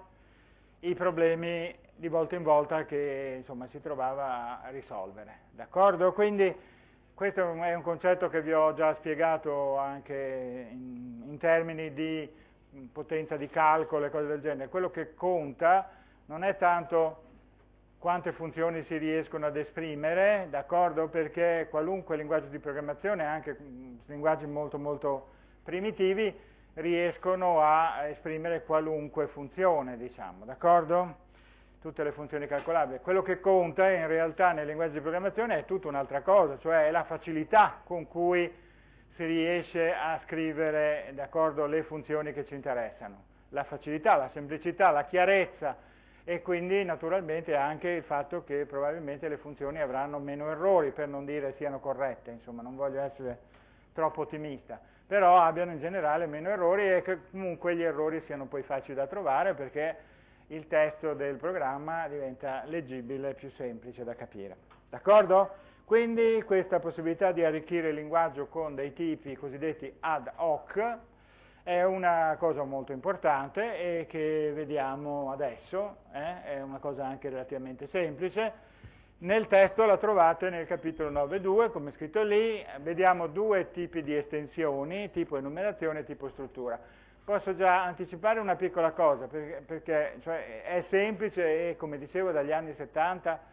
i problemi di volta in volta che insomma si trovava a risolvere, d'accordo? Quindi questo è un concetto che vi ho già spiegato anche in, in termini di potenza di calcolo e cose del genere. Quello che conta non è tanto quante funzioni si riescono ad esprimere, d'accordo? Perché qualunque linguaggio di programmazione, anche linguaggi molto molto primitivi, riescono a esprimere qualunque funzione, diciamo, d'accordo? Tutte le funzioni calcolabili. Quello che conta in realtà nei linguaggi di programmazione è tutta un'altra cosa, cioè è la facilità con cui si riesce a scrivere, d'accordo, le funzioni che ci interessano. La facilità, la semplicità, la chiarezza e quindi naturalmente anche il fatto che probabilmente le funzioni avranno meno errori, per non dire siano corrette, insomma, non voglio essere troppo ottimista, però abbiano in generale meno errori e che comunque gli errori siano poi facili da trovare perché il testo del programma diventa leggibile e più semplice da capire. D'accordo? Quindi questa possibilità di arricchire il linguaggio con dei tipi cosiddetti ad hoc è una cosa molto importante e che vediamo adesso, eh? È una cosa anche relativamente semplice. Nel testo la trovate nel capitolo nove punto due, come scritto lì, vediamo due tipi di estensioni, tipo enumerazione e tipo struttura. Posso già anticipare una piccola cosa, perché, perché cioè, è semplice e, come dicevo, dagli anni settanta,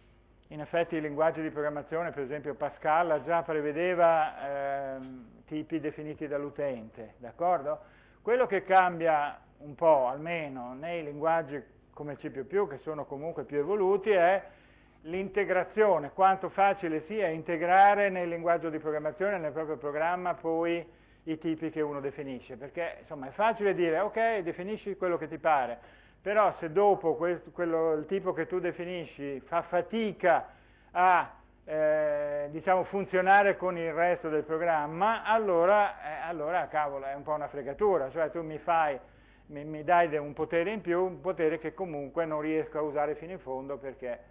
in effetti il linguaggio di programmazione, per esempio Pascal, già prevedeva eh, tipi definiti dall'utente, d'accordo? Quello che cambia un po', almeno nei linguaggi come C più più, che sono comunque più evoluti, è l'integrazione, quanto facile sia integrare nel linguaggio di programmazione, nel proprio programma, poi i tipi che uno definisce, perché insomma è facile dire ok, definisci quello che ti pare, però se dopo questo, quello, il tipo che tu definisci fa fatica a eh, diciamo funzionare con il resto del programma, allora, eh, allora cavolo, è un po' una fregatura, cioè tu mi fai, mi, mi dai un potere in più, un potere che comunque non riesco a usare fino in fondo perché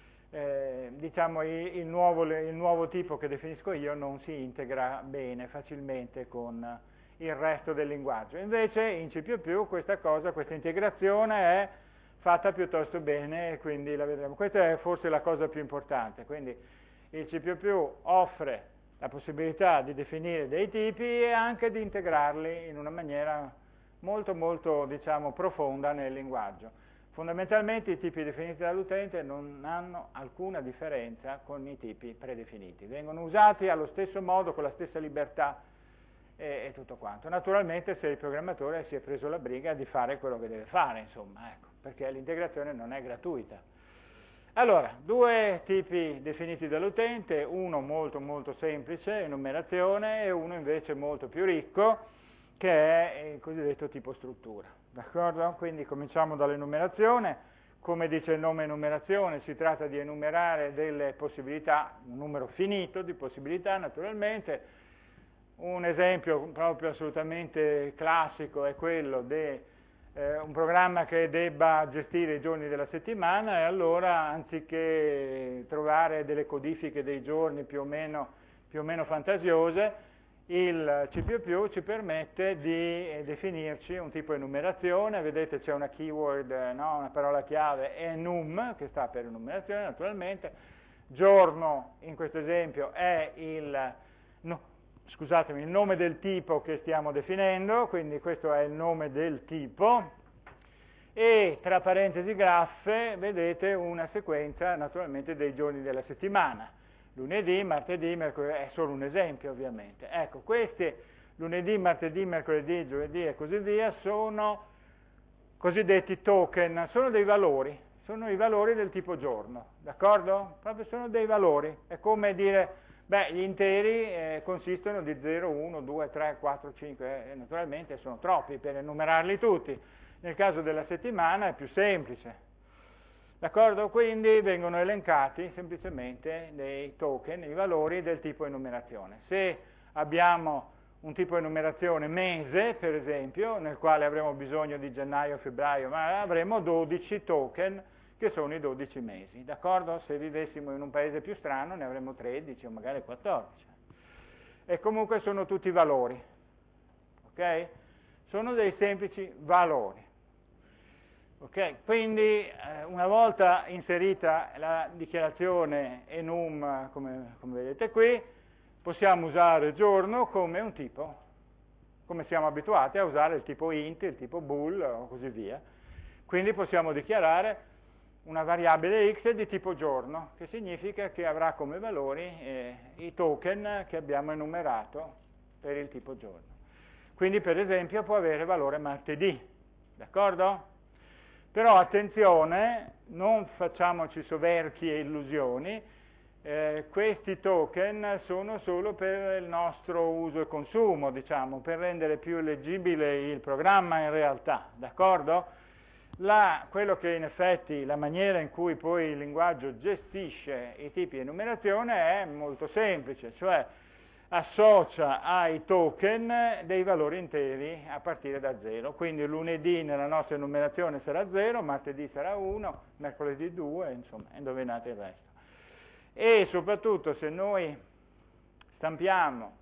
Eh, diciamo il, il, nuovo, il nuovo tipo che definisco io non si integra bene, facilmente con il resto del linguaggio. Invece in C più più questa cosa, questa integrazione è fatta piuttosto bene e quindi la vedremo. Questa è forse la cosa più importante, quindi il C più più offre la possibilità di definire dei tipi e anche di integrarli in una maniera molto molto diciamo profonda nel linguaggio. Fondamentalmente i tipi definiti dall'utente non hanno alcuna differenza con i tipi predefiniti, vengono usati allo stesso modo, con la stessa libertà e, e tutto quanto. Naturalmente se il programmatore si è preso la briga di fare quello che deve fare, insomma, ecco, perché l'integrazione non è gratuita. Allora, due tipi definiti dall'utente, uno molto molto semplice, enumerazione, e uno invece molto più ricco, che è il cosiddetto tipo struttura, d'accordo? Quindi cominciamo dall'enumerazione. Come dice il nome enumerazione, si tratta di enumerare delle possibilità, un numero finito di possibilità naturalmente. Un esempio proprio assolutamente classico è quello di eh, un programma che debba gestire i giorni della settimana, e allora anziché trovare delle codifiche dei giorni più o meno, più o meno fantasiose, il C più più ci permette di definirci un tipo enumerazione. Vedete c'è una keyword, no? Una parola chiave, enum, che sta per enumerazione naturalmente. Giorno in questo esempio è il, no, scusatemi, il nome del tipo che stiamo definendo, quindi questo è il nome del tipo, e tra parentesi graffe vedete una sequenza naturalmente dei giorni della settimana. Lunedì, martedì, mercoledì, è solo un esempio ovviamente. Ecco, questi lunedì, martedì, mercoledì, giovedì e così via sono cosiddetti token, sono dei valori, sono i valori del tipo giorno, d'accordo? Proprio sono dei valori, è come dire, beh, gli interi eh, consistono di zero, uno, due, tre, quattro, cinque, e naturalmente sono troppi per enumerarli tutti. Nel caso della settimana è più semplice. D'accordo? Quindi vengono elencati semplicemente dei token, i valori del tipo enumerazione. Se abbiamo un tipo enumerazione mese, per esempio, nel quale avremo bisogno di gennaio, febbraio, ma avremo dodici token che sono i dodici mesi. D'accordo? Se vivessimo in un paese più strano ne avremo tredici o magari quattordici. E comunque sono tutti valori. Ok? Sono dei semplici valori. Ok, quindi eh, una volta inserita la dichiarazione enum, come, come vedete qui, possiamo usare giorno come un tipo, come siamo abituati a usare il tipo int, il tipo bool o così via. Quindi possiamo dichiarare una variabile x di tipo giorno, che significa che avrà come valori eh, i token che abbiamo enumerato per il tipo giorno. Quindi per esempio può avere valore martedì, d'accordo? Però attenzione, non facciamoci soverchi e illusioni, eh, questi token sono solo per il nostro uso e consumo, diciamo, per rendere più leggibile il programma in realtà, d'accordo? La, quello che in effetti, la maniera in cui poi il linguaggio gestisce i tipi di enumerazione è molto semplice, cioè associa ai token dei valori interi a partire da zero, quindi lunedì nella nostra enumerazione sarà zero, martedì sarà uno, mercoledì due, insomma, indovinate il resto. E soprattutto se noi stampiamo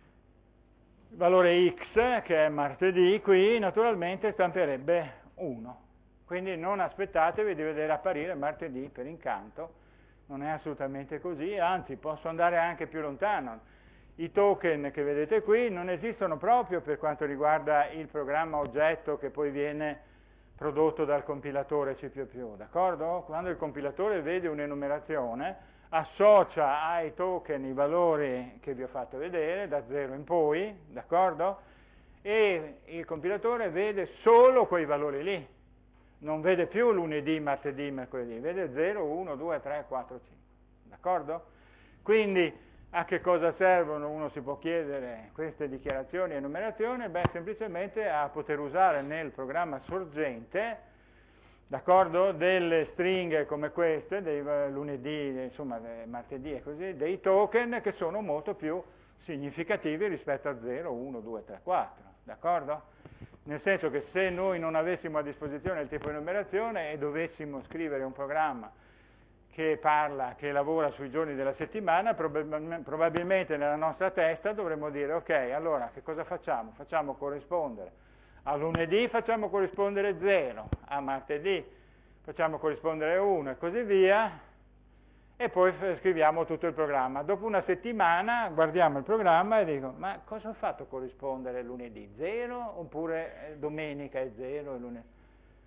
il valore x, che è martedì, qui naturalmente stamperebbe uno, quindi non aspettatevi di vedere apparire martedì per incanto, non è assolutamente così, anzi posso andare anche più lontano. I token che vedete qui non esistono proprio per quanto riguarda il programma oggetto che poi viene prodotto dal compilatore C più più, d'accordo? Quando il compilatore vede un'enumerazione, associa ai token i valori che vi ho fatto vedere, da zero in poi, d'accordo? E il compilatore vede solo quei valori lì, non vede più lunedì, martedì, mercoledì, vede zero, uno, due, tre, quattro, cinque, d'accordo? Quindi a che cosa servono, uno si può chiedere, queste dichiarazioni e enumerazione? Beh, semplicemente a poter usare nel programma sorgente, d'accordo, delle stringhe come queste, dei lunedì, insomma, dei martedì e così, dei token che sono molto più significativi rispetto a zero, uno, due, tre, quattro, d'accordo? Nel senso che se noi non avessimo a disposizione il tipo enumerazione e dovessimo scrivere un programma che parla, che lavora sui giorni della settimana, probabilmente nella nostra testa dovremmo dire, ok, allora che cosa facciamo? Facciamo corrispondere a lunedì, facciamo corrispondere zero, a martedì facciamo corrispondere uno e così via, e poi scriviamo tutto il programma. Dopo una settimana guardiamo il programma e dico, ma cosa ho fatto corrispondere lunedì? zero oppure domenica è zero e lunedì?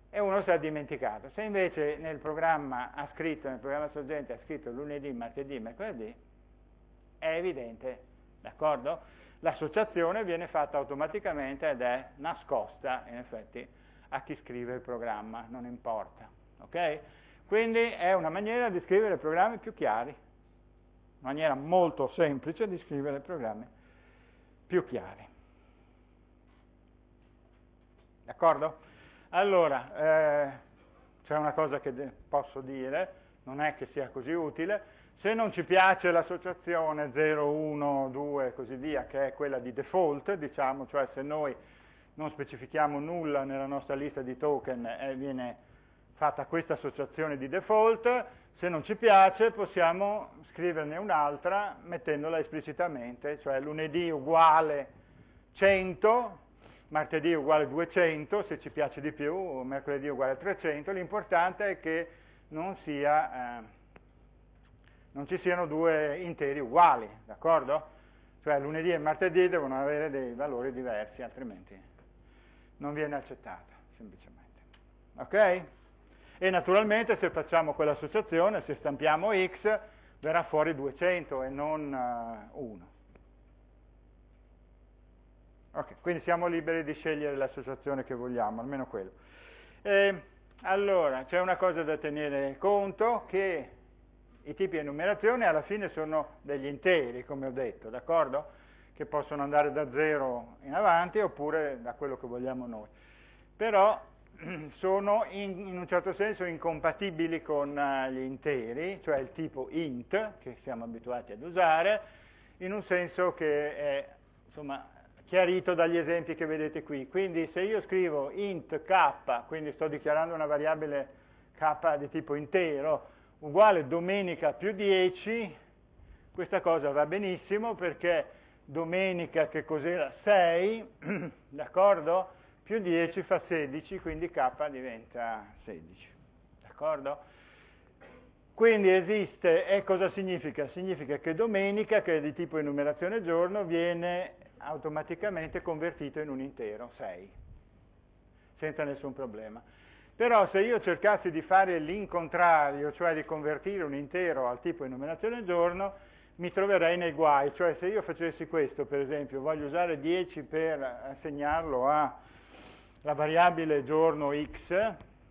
e uno si è dimenticato. Se invece nel programma ha scritto, nel programma sorgente ha scritto lunedì, martedì, mercoledì, è evidente, d'accordo? L'associazione viene fatta automaticamente ed è nascosta, in effetti, a chi scrive il programma, non importa, ok? Quindi è una maniera di scrivere programmi più chiari, una maniera molto semplice di scrivere programmi più chiari. D'accordo? Allora, eh, c'è una cosa che posso dire, non è che sia così utile, se non ci piace l'associazione zero, uno, due e così via, che è quella di default, diciamo, cioè se noi non specifichiamo nulla nella nostra lista di token e viene fatta questa associazione di default, se non ci piace possiamo scriverne un'altra mettendola esplicitamente, cioè lunedì uguale cento, martedì uguale duecento, se ci piace di più, mercoledì uguale trecento, l'importante è che non, sia, eh, non ci siano due interi uguali, d'accordo? Cioè lunedì e martedì devono avere dei valori diversi, altrimenti non viene accettata, semplicemente. Ok? E naturalmente se facciamo quell'associazione, se stampiamo X, verrà fuori duecento e non uh, uno. Ok, quindi siamo liberi di scegliere l'associazione che vogliamo, almeno quello. E, allora, c'è una cosa da tenere conto, che i tipi di enumerazione alla fine sono degli interi, come ho detto, d'accordo? Che possono andare da zero in avanti oppure da quello che vogliamo noi. Però sono in, in un certo senso incompatibili con uh, gli interi, cioè il tipo int, che siamo abituati ad usare, in un senso che è, insomma, chiarito dagli esempi che vedete qui. Quindi se io scrivo int k, quindi sto dichiarando una variabile k di tipo intero, uguale domenica più dieci, questa cosa va benissimo perché domenica, che cos'era? sei, d'accordo? Più dieci fa sedici, quindi k diventa sedici, d'accordo? Quindi esiste, e cosa significa? Significa che domenica, che è di tipo enumerazione giorno, viene automaticamente convertito in un intero, sei, senza nessun problema. Però se io cercassi di fare l'incontrario, cioè di convertire un intero al tipo enumerazione giorno, mi troverei nei guai, cioè se io facessi questo, per esempio, voglio usare dieci per assegnarlo a la variabile giorno x,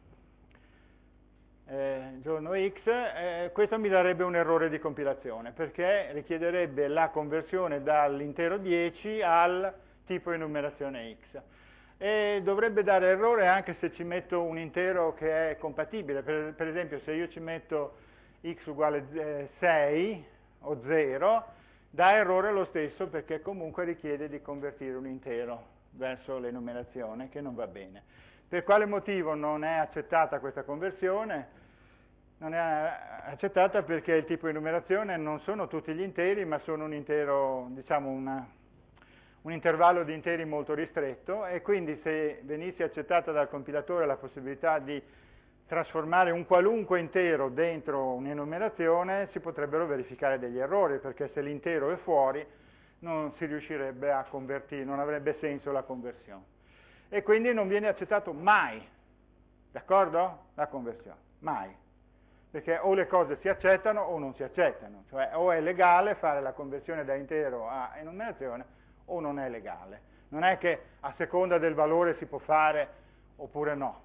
eh, giorno x, eh, questo mi darebbe un errore di compilazione, perché richiederebbe la conversione dall'intero dieci al tipo enumerazione x. E dovrebbe dare errore anche se ci metto un intero che è compatibile, per, per esempio se io ci metto x uguale eh, sei o zero, dà errore lo stesso perché comunque richiede di convertire un intero verso l'enumerazione, che non va bene. Per quale motivo non è accettata questa conversione? Non è accettata perché il tipo enumerazione non sono tutti gli interi, ma sono un intero, diciamo una, un intervallo di interi molto ristretto, e quindi se venisse accettata dal compilatore la possibilità di trasformare un qualunque intero dentro un'enumerazione, si potrebbero verificare degli errori, perché se l'intero è fuori non si riuscirebbe a convertire, non avrebbe senso la conversione. E quindi non viene accettato mai, d'accordo? La conversione, mai. Perché o le cose si accettano o non si accettano, cioè o è legale fare la conversione da intero a enumerazione o non è legale. Non è che a seconda del valore si può fare oppure no.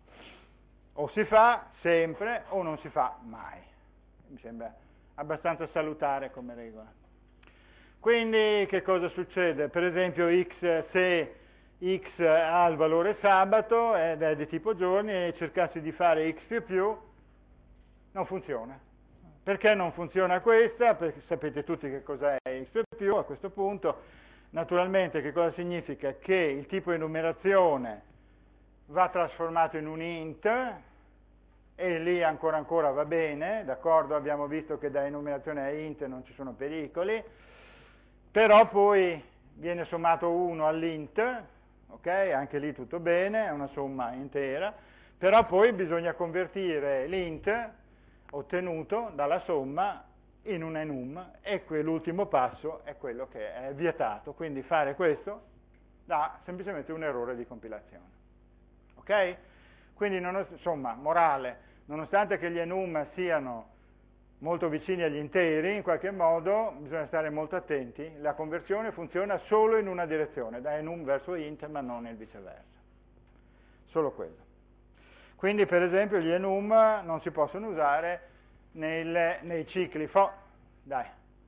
O si fa sempre o non si fa mai. Mi sembra abbastanza salutare come regola. Quindi che cosa succede? Per esempio x, se x ha il valore sabato ed è di tipo giorni e cercassi di fare x più più, non funziona. Perché non funziona questa? Perché sapete tutti che cos'è x più più a questo punto. Naturalmente che cosa significa? Che il tipo enumerazione va trasformato in un int e lì ancora ancora va bene, d'accordo? Abbiamo visto che da enumerazione a int non ci sono pericoli, però poi viene sommato uno all'int, ok? Anche lì tutto bene, è una somma intera, però poi bisogna convertire l'int ottenuto dalla somma in un enum, e l'ultimo passo è quello che è vietato, quindi fare questo dà semplicemente un errore di compilazione, ok? Quindi, non, insomma, morale, nonostante che gli enum siano molto vicini agli interi, in qualche modo bisogna stare molto attenti, la conversione funziona solo in una direzione, da enum verso int, ma non il viceversa. Solo quello. Quindi, per esempio, gli enum non si possono usare nel, nei cicli for. Dai.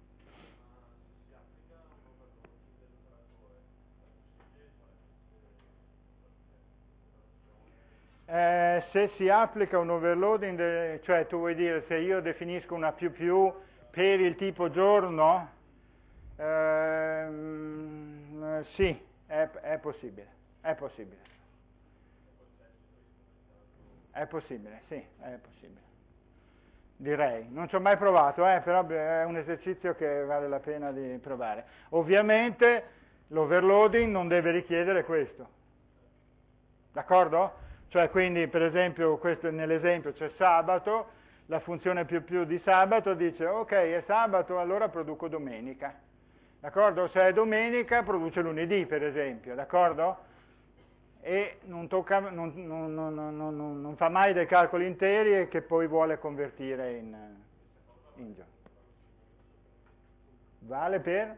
Eh, se si applica un overloading, de, cioè tu vuoi dire se io definisco una più più per il tipo giorno, ehm, sì, è, è possibile, è possibile. È possibile, sì, è possibile. Direi, non ci ho mai provato, eh, però è un esercizio che vale la pena di provare. Ovviamente l'overloading non deve richiedere questo, d'accordo? Cioè quindi per esempio questo, nell'esempio c'è sabato, la funzione più più di sabato dice ok è sabato allora produco domenica, d'accordo? Se è domenica produce lunedì per esempio, d'accordo? E non, tocca, non, non, non, non, non fa mai dei calcoli interi e che poi vuole convertire in, in giorno. Vale per?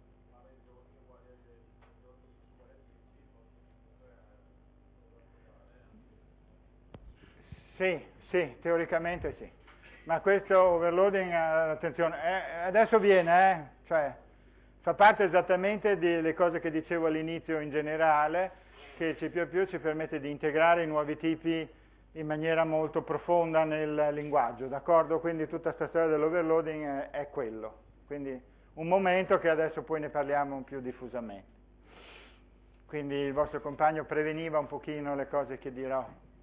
Sì, sì, teoricamente sì. Ma questo overloading, attenzione, eh, adesso viene, eh, cioè fa parte esattamente delle cose che dicevo all'inizio in generale, che il C più più ci permette di integrare i nuovi tipi in maniera molto profonda nel linguaggio, d'accordo? Quindi tutta questa storia dell'overloading è, è quello. Quindi un momento che adesso poi ne parliamo più diffusamente. Quindi il vostro compagno preveniva un pochino le cose che dirò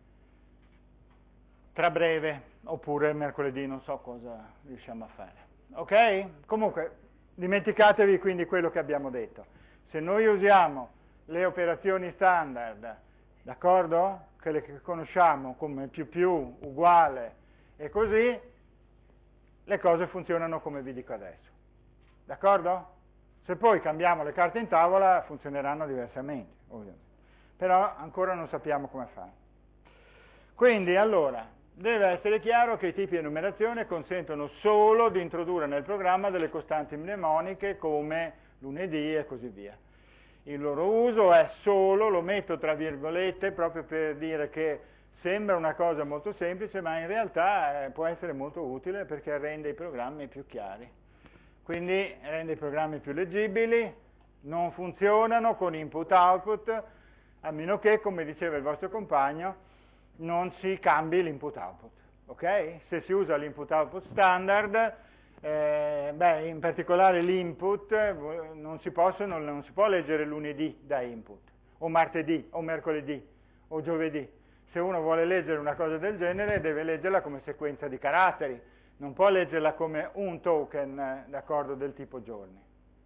tra breve, oppure mercoledì, non so cosa riusciamo a fare. Ok? Comunque, dimenticatevi quindi quello che abbiamo detto. Se noi usiamo le operazioni standard, d'accordo? Quelle che conosciamo come più più, uguale e così, le cose funzionano come vi dico adesso. D'accordo? Se poi cambiamo le carte in tavola funzioneranno diversamente, ovviamente. Però ancora non sappiamo come fare. Quindi, allora, deve essere chiaro che i tipi di enumerazione consentono solo di introdurre nel programma delle costanti mnemoniche come lunedì e così via. Il loro uso è solo, lo metto tra virgolette, proprio per dire che sembra una cosa molto semplice, ma in realtà eh, può essere molto utile perché rende i programmi più chiari. Quindi rende i programmi più leggibili, non funzionano con input-output, a meno che, come diceva il vostro compagno, non si cambi l'input-output. Ok? Se si usa l'input-output standard, Eh, beh, in particolare l'input non si, possono, non si può leggere lunedì da input, o martedì, o mercoledì, o giovedì. Se uno vuole leggere una cosa del genere deve leggerla come sequenza di caratteri, non può leggerla come un token, d'accordo, del tipo giorni.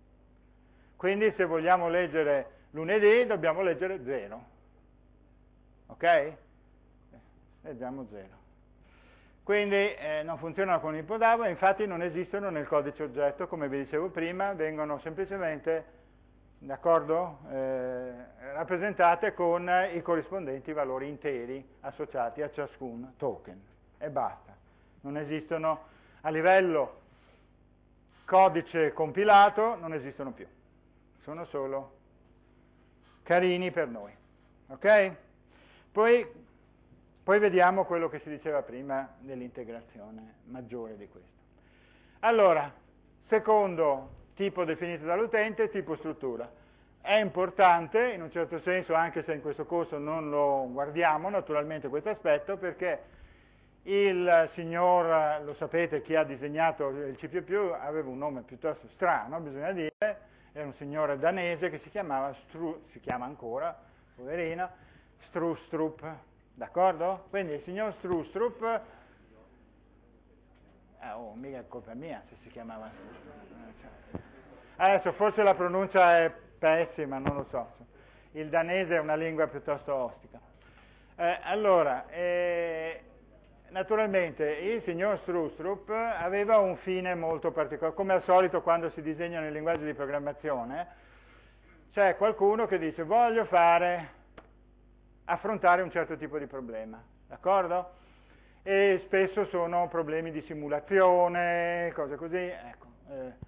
Quindi se vogliamo leggere lunedì dobbiamo leggere zero. Ok? Leggiamo zero. Quindi eh, non funzionano con il input-output, infatti non esistono nel codice oggetto, come vi dicevo prima, vengono semplicemente, d'accordo, eh, rappresentate con i corrispondenti valori interi associati a ciascun token, e basta. Non esistono, a livello codice compilato, non esistono più, sono solo carini per noi, ok? Poi... Poi vediamo quello che si diceva prima dell'integrazione maggiore di questo. Allora, secondo tipo definito dall'utente, tipo struttura. È importante, in un certo senso, anche se in questo corso non lo guardiamo naturalmente questo aspetto, perché il signor, lo sapete, chi ha disegnato il C più più, aveva un nome piuttosto strano, bisogna dire, era un signore danese che si chiamava, Stru, si chiama ancora, poverino, Strustrup. D'accordo? Quindi il signor Strustrup, eh, oh, mica è colpa mia se si chiamava Strustrup. Adesso forse la pronuncia è pessima, non lo so. Il danese è una lingua piuttosto ostica. Eh, allora, eh, naturalmente il signor Strustrup aveva un fine molto particolare, come al solito quando si disegnano i linguaggi di programmazione, c'è qualcuno che dice voglio fare affrontare un certo tipo di problema, d'accordo? E spesso sono problemi di simulazione, cose così, ecco. Eh,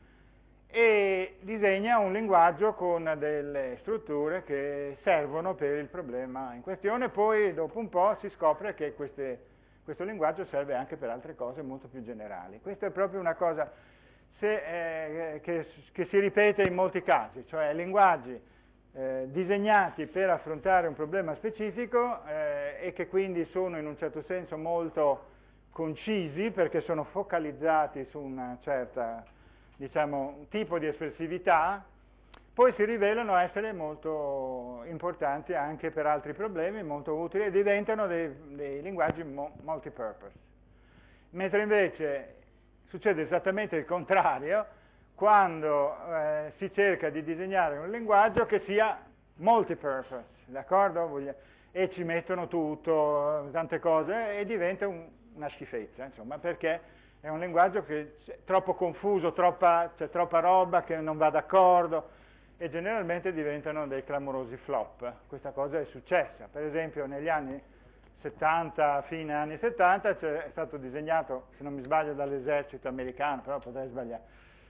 e disegna un linguaggio con delle strutture che servono per il problema in questione, poi dopo un po' si scopre che queste, questo linguaggio serve anche per altre cose molto più generali. Questa è proprio una cosa se, eh, che, che si ripete in molti casi, cioè linguaggi eh, disegnati per affrontare un problema specifico eh, e che quindi sono in un certo senso molto concisi perché sono focalizzati su una certa, diciamo, un tipo di espressività, poi si rivelano essere molto importanti anche per altri problemi, molto utili, e diventano dei, dei linguaggi mo- multipurpose. Mentre invece succede esattamente il contrario quando eh, si cerca di disegnare un linguaggio che sia multipurpose, d'accordo? E ci mettono tutto, tante cose, e diventa un, una schifezza, insomma, perché è un linguaggio che è troppo confuso, troppa, c'è troppa roba che non va d'accordo, e generalmente diventano dei clamorosi flop. Questa cosa è successa. Per esempio negli anni settanta, fine anni settanta, è stato disegnato, se non mi sbaglio, dall'esercito americano, però potrei sbagliare,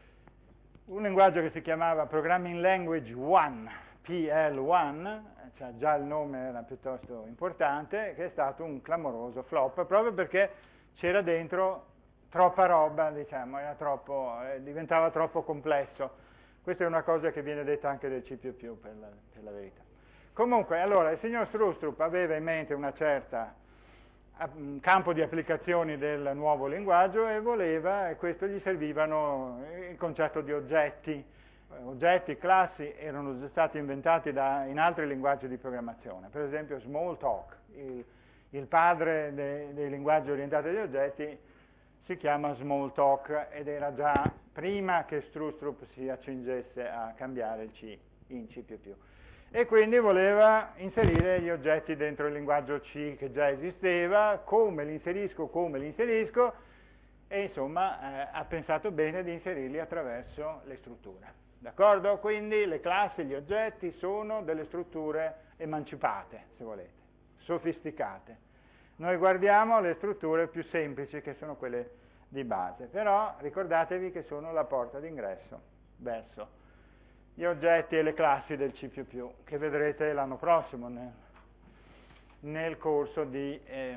un linguaggio che si chiamava Programming Language uno, P L uno, cioè già il nome era piuttosto importante, che è stato un clamoroso flop, proprio perché c'era dentro troppa roba, diciamo, era troppo, eh, diventava troppo complesso. Questa è una cosa che viene detta anche del C più più, per la, per la verità. Comunque, allora, il signor Strostrup aveva in mente una certa un campo di applicazioni del nuovo linguaggio e voleva, e questo gli servivano il concetto di oggetti. Oggetti, classi erano già stati inventati da, in altri linguaggi di programmazione, per esempio Smalltalk, il, il padre de, dei linguaggi orientati agli oggetti, si chiama Smalltalk ed era già prima che Strostrup si accingesse a cambiare il C in C più più. E quindi voleva inserire gli oggetti dentro il linguaggio C che già esisteva, come li inserisco, come li inserisco, e insomma eh, ha pensato bene di inserirli attraverso le strutture. D'accordo? Quindi le classi, gli oggetti sono delle strutture emancipate, se volete, sofisticate. Noi guardiamo le strutture più semplici, che sono quelle di base, però ricordatevi che sono la porta d'ingresso verso gli oggetti e le classi del C più più, che vedrete l'anno prossimo nel, nel corso di eh,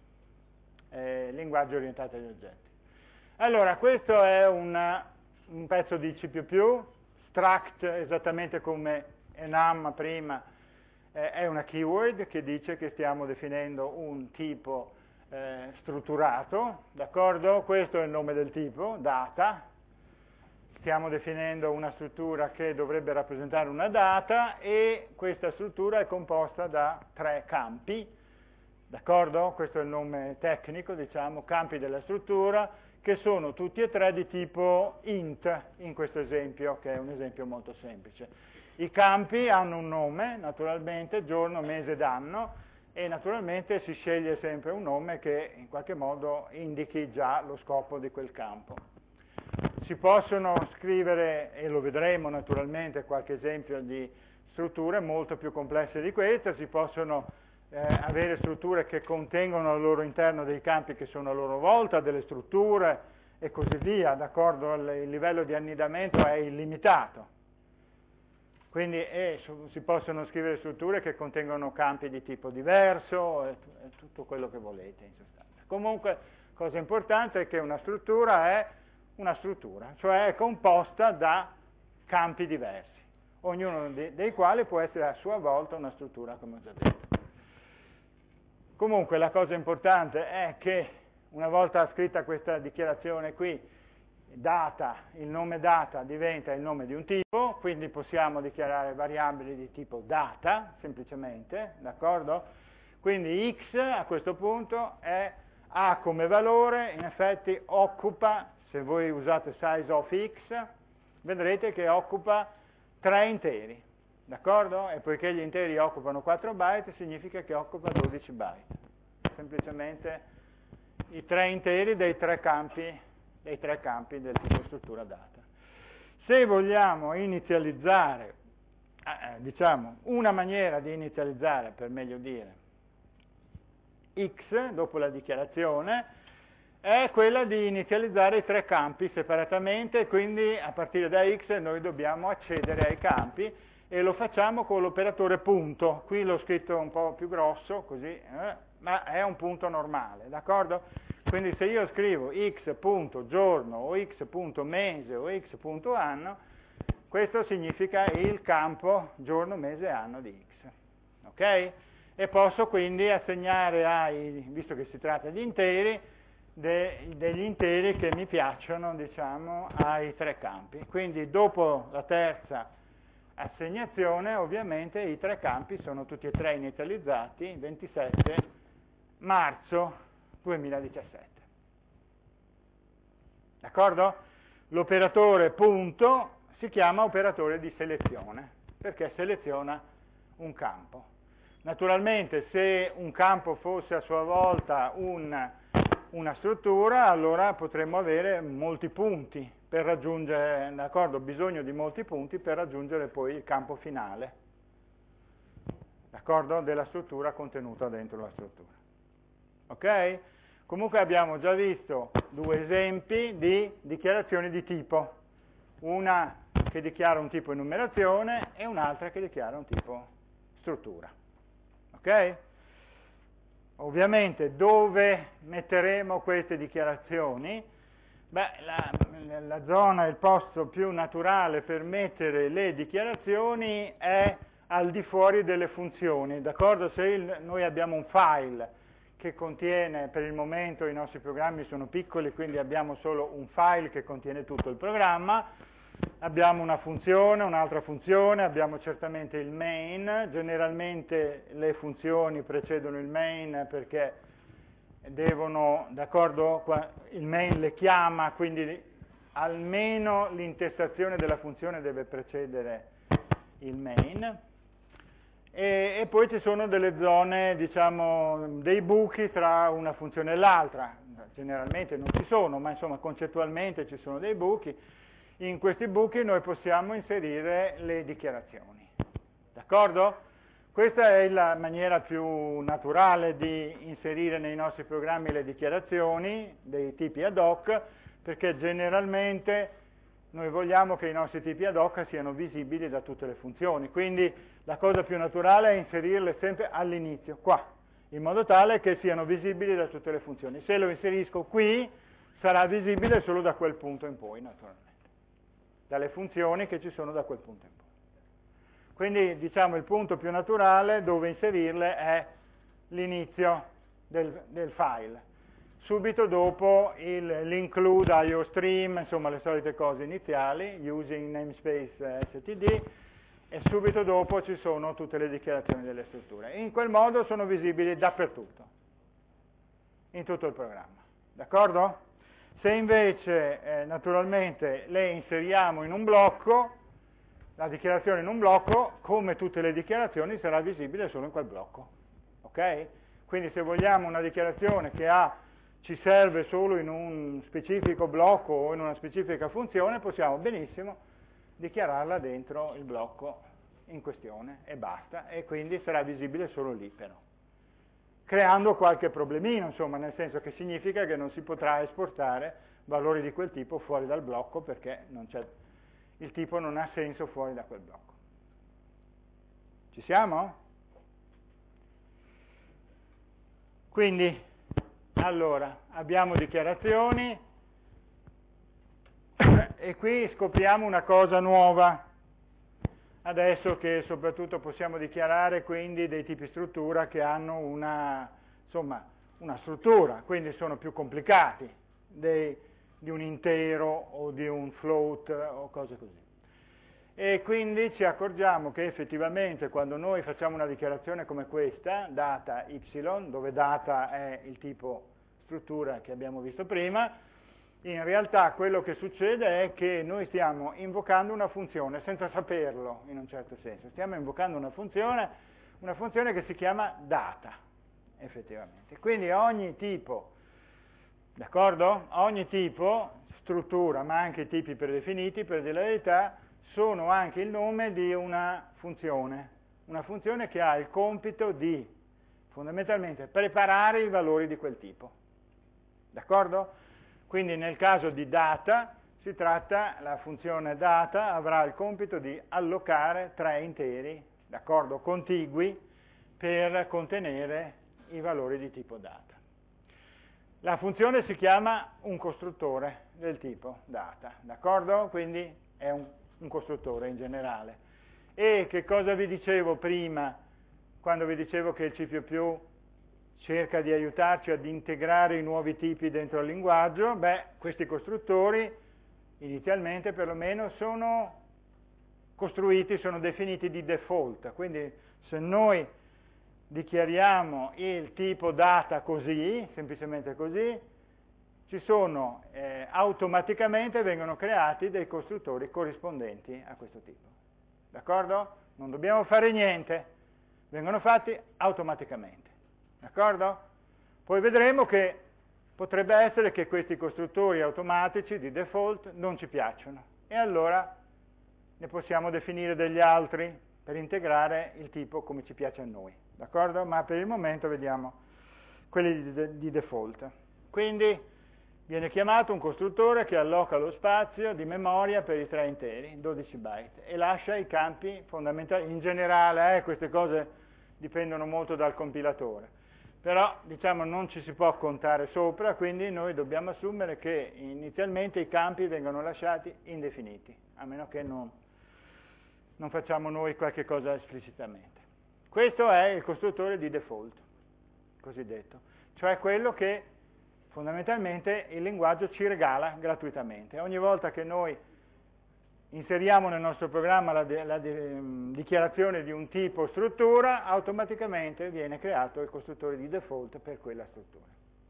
eh, linguaggi orientati agli oggetti. Allora, questo è una, un pezzo di C più più, struct, esattamente come enum prima, eh, è una keyword che dice che stiamo definendo un tipo eh, strutturato, d'accordo? Questo è il nome del tipo, data. Stiamo definendo una struttura che dovrebbe rappresentare una data, e questa struttura è composta da tre campi, d'accordo? Questo è il nome tecnico, diciamo, campi della struttura, che sono tutti e tre di tipo int, in questo esempio, che è un esempio molto semplice. I campi hanno un nome, naturalmente, giorno, mese ed anno, e naturalmente si sceglie sempre un nome che in qualche modo indichi già lo scopo di quel campo. Si possono scrivere, e lo vedremo naturalmente, qualche esempio di strutture molto più complesse di questa, si possono eh, avere strutture che contengono al loro interno dei campi che sono a loro volta delle strutture e così via, d'accordo? Il livello di annidamento è illimitato. Quindi eh, si possono scrivere strutture che contengono campi di tipo diverso, e, e tutto quello che volete in sostanza. Comunque, cosa importante è che una struttura è una struttura, cioè è composta da campi diversi, ognuno dei quali può essere a sua volta una struttura, come ho già detto. Comunque la cosa importante è che una volta scritta questa dichiarazione qui, data, il nome data diventa il nome di un tipo, quindi possiamo dichiarare variabili di tipo data, semplicemente, d'accordo? Quindi x a questo punto è, ha come valore, in effetti occupa, se voi usate size of x, vedrete che occupa tre interi, d'accordo? E poiché gli interi occupano quattro byte, significa che occupa dodici byte. Semplicemente i tre interi dei tre campi, dei tre campi del tipo struttura data. Se vogliamo inizializzare, eh, diciamo, una maniera di inizializzare, per meglio dire, x, dopo la dichiarazione, è quella di inizializzare i tre campi separatamente, quindi a partire da x noi dobbiamo accedere ai campi e lo facciamo con l'operatore punto. Qui l'ho scritto un po' più grosso, così, eh, ma è un punto normale, d'accordo? Quindi se io scrivo x.giorno o x.mese o x.anno, questo significa il campo giorno, mese, anno di x, ok? E posso quindi assegnare ai, visto che si tratta di interi, de, degli interi che mi piacciono, diciamo, ai tre campi. Quindi dopo la terza assegnazione, ovviamente, i tre campi sono tutti e tre inizializzati, ventisette marzo duemiladiciassette. D'accordo? L'operatore punto si chiama operatore di selezione, perché seleziona un campo. Naturalmente, se un campo fosse a sua volta un, una struttura, allora potremmo avere molti punti per raggiungere, d'accordo? Bisogno di molti punti per raggiungere poi il campo finale, d'accordo? Della struttura contenuta dentro la struttura. Ok? Comunque abbiamo già visto due esempi di dichiarazioni di tipo, una che dichiara un tipo enumerazione e un'altra che dichiara un tipo struttura. Ok? Ovviamente dove metteremo queste dichiarazioni? Beh, la, la zona, il posto più naturale per mettere le dichiarazioni è al di fuori delle funzioni, d'accordo? Se il, noi abbiamo un file che contiene, per il momento i nostri programmi sono piccoli, quindi abbiamo solo un file che contiene tutto il programma, abbiamo una funzione, un'altra funzione, abbiamo certamente il main, generalmente le funzioni precedono il main perché devono, d'accordo, il main le chiama, quindi almeno l'intestazione della funzione deve precedere il main. E, e poi ci sono delle zone, diciamo, dei buchi tra una funzione e l'altra, generalmente non ci sono, ma insomma concettualmente ci sono dei buchi. In questi buchi noi possiamo inserire le dichiarazioni, d'accordo? Questa è la maniera più naturale di inserire nei nostri programmi le dichiarazioni dei tipi ad hoc, perché generalmente noi vogliamo che i nostri tipi ad hoc siano visibili da tutte le funzioni, quindi la cosa più naturale è inserirle sempre all'inizio, qua, in modo tale che siano visibili da tutte le funzioni. Se lo inserisco qui, sarà visibile solo da quel punto in poi, naturalmente, dalle funzioni che ci sono da quel punto in poi. Quindi, diciamo, il punto più naturale dove inserirle è l'inizio del, del file. Subito dopo l'include IOStream, insomma le solite cose iniziali, using namespace std, e subito dopo ci sono tutte le dichiarazioni delle strutture. In quel modo sono visibili dappertutto, in tutto il programma. D'accordo? Se invece eh, naturalmente le inseriamo in un blocco, la dichiarazione in un blocco, come tutte le dichiarazioni, sarà visibile solo in quel blocco. Ok? Quindi se vogliamo una dichiarazione che ha ci serve solo in un specifico blocco o in una specifica funzione, possiamo benissimo dichiararla dentro il blocco in questione e basta, e quindi sarà visibile solo lì però. Creando qualche problemino, insomma, nel senso che significa che non si potrà esportare valori di quel tipo fuori dal blocco perché non c'è, il tipo non ha senso fuori da quel blocco. Ci siamo? Quindi, allora, abbiamo dichiarazioni e qui scopriamo una cosa nuova, adesso che soprattutto possiamo dichiarare quindi dei tipi struttura che hanno una, insomma, una struttura, quindi sono più complicati dei, di un intero o di un float o cose così. E quindi ci accorgiamo che effettivamente quando noi facciamo una dichiarazione come questa, data y, dove data è il tipo struttura che abbiamo visto prima, in realtà quello che succede è che noi stiamo invocando una funzione senza saperlo, in un certo senso. Stiamo invocando una funzione, una funzione che si chiama data, effettivamente. Quindi ogni tipo, d'accordo? Ogni tipo, struttura, ma anche i tipi predefiniti, per dire la verità, sono anche il nome di una funzione, una funzione che ha il compito di fondamentalmente preparare i valori di quel tipo. D'accordo? Quindi nel caso di data si tratta, la funzione data avrà il compito di allocare tre interi, d'accordo, contigui per contenere i valori di tipo data. La funzione si chiama un costruttore del tipo data, d'accordo? Quindi è un, un costruttore in generale. E che cosa vi dicevo prima, quando vi dicevo che il C più più cerca di aiutarci ad integrare i nuovi tipi dentro il linguaggio? Beh, questi costruttori inizialmente perlomeno sono costruiti, sono definiti di default, quindi se noi dichiariamo il tipo data così, semplicemente così, ci sono eh, automaticamente vengono creati dei costruttori corrispondenti a questo tipo. D'accordo? Non dobbiamo fare niente, vengono fatti automaticamente. D'accordo? Poi vedremo che potrebbe essere che questi costruttori automatici di default non ci piacciono e allora ne possiamo definire degli altri per integrare il tipo come ci piace a noi. D'accordo? Ma per il momento vediamo quelli di, de- di default. Quindi viene chiamato un costruttore che alloca lo spazio di memoria per i tre interi, dodici byte, e lascia i campi fondamentali. In generale eh, queste cose dipendono molto dal compilatore, però diciamo non ci si può contare sopra, quindi noi dobbiamo assumere che inizialmente i campi vengono lasciati indefiniti, a meno che non, non facciamo noi qualche cosa esplicitamente. Questo è il costruttore di default, cosiddetto, cioè quello che fondamentalmente il linguaggio ci regala gratuitamente. Ogni volta che noi inseriamo nel nostro programma la, la dichiarazione di un tipo struttura, automaticamente viene creato il costruttore di default per quella struttura.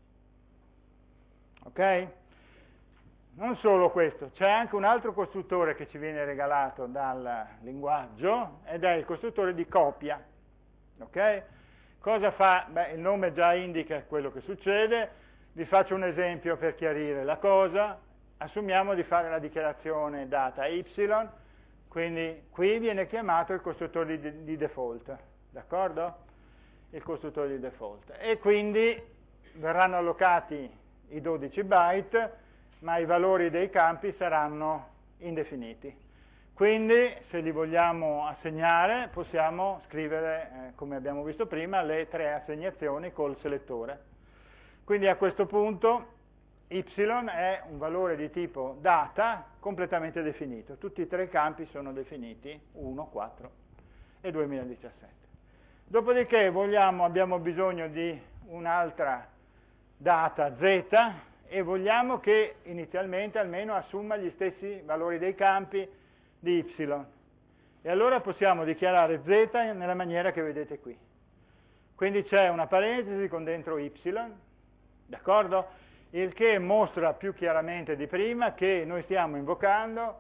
Ok? Non solo questo, c'è anche un altro costruttore che ci viene regalato dal linguaggio ed è il costruttore di copia. Ok? Cosa fa? Beh, il nome già indica quello che succede. Vi faccio un esempio per chiarire la cosa. Assumiamo di fare la dichiarazione data y, quindi qui viene chiamato il costruttore di, di default, d'accordo? Il costruttore di default. E quindi verranno allocati i dodici byte, ma i valori dei campi saranno indefiniti. Quindi, se li vogliamo assegnare, possiamo scrivere, eh, come abbiamo visto prima, le tre assegnazioni col selettore. Quindi a questo punto y è un valore di tipo data completamente definito. Tutti e tre i campi sono definiti, uno, quattro e duemiladiciassette. Dopodiché vogliamo, abbiamo bisogno di un'altra data z e vogliamo che inizialmente almeno assuma gli stessi valori dei campi di y. E allora possiamo dichiarare z nella maniera che vedete qui. Quindi c'è una parentesi con dentro y, d'accordo? Il che mostra più chiaramente di prima che noi stiamo invocando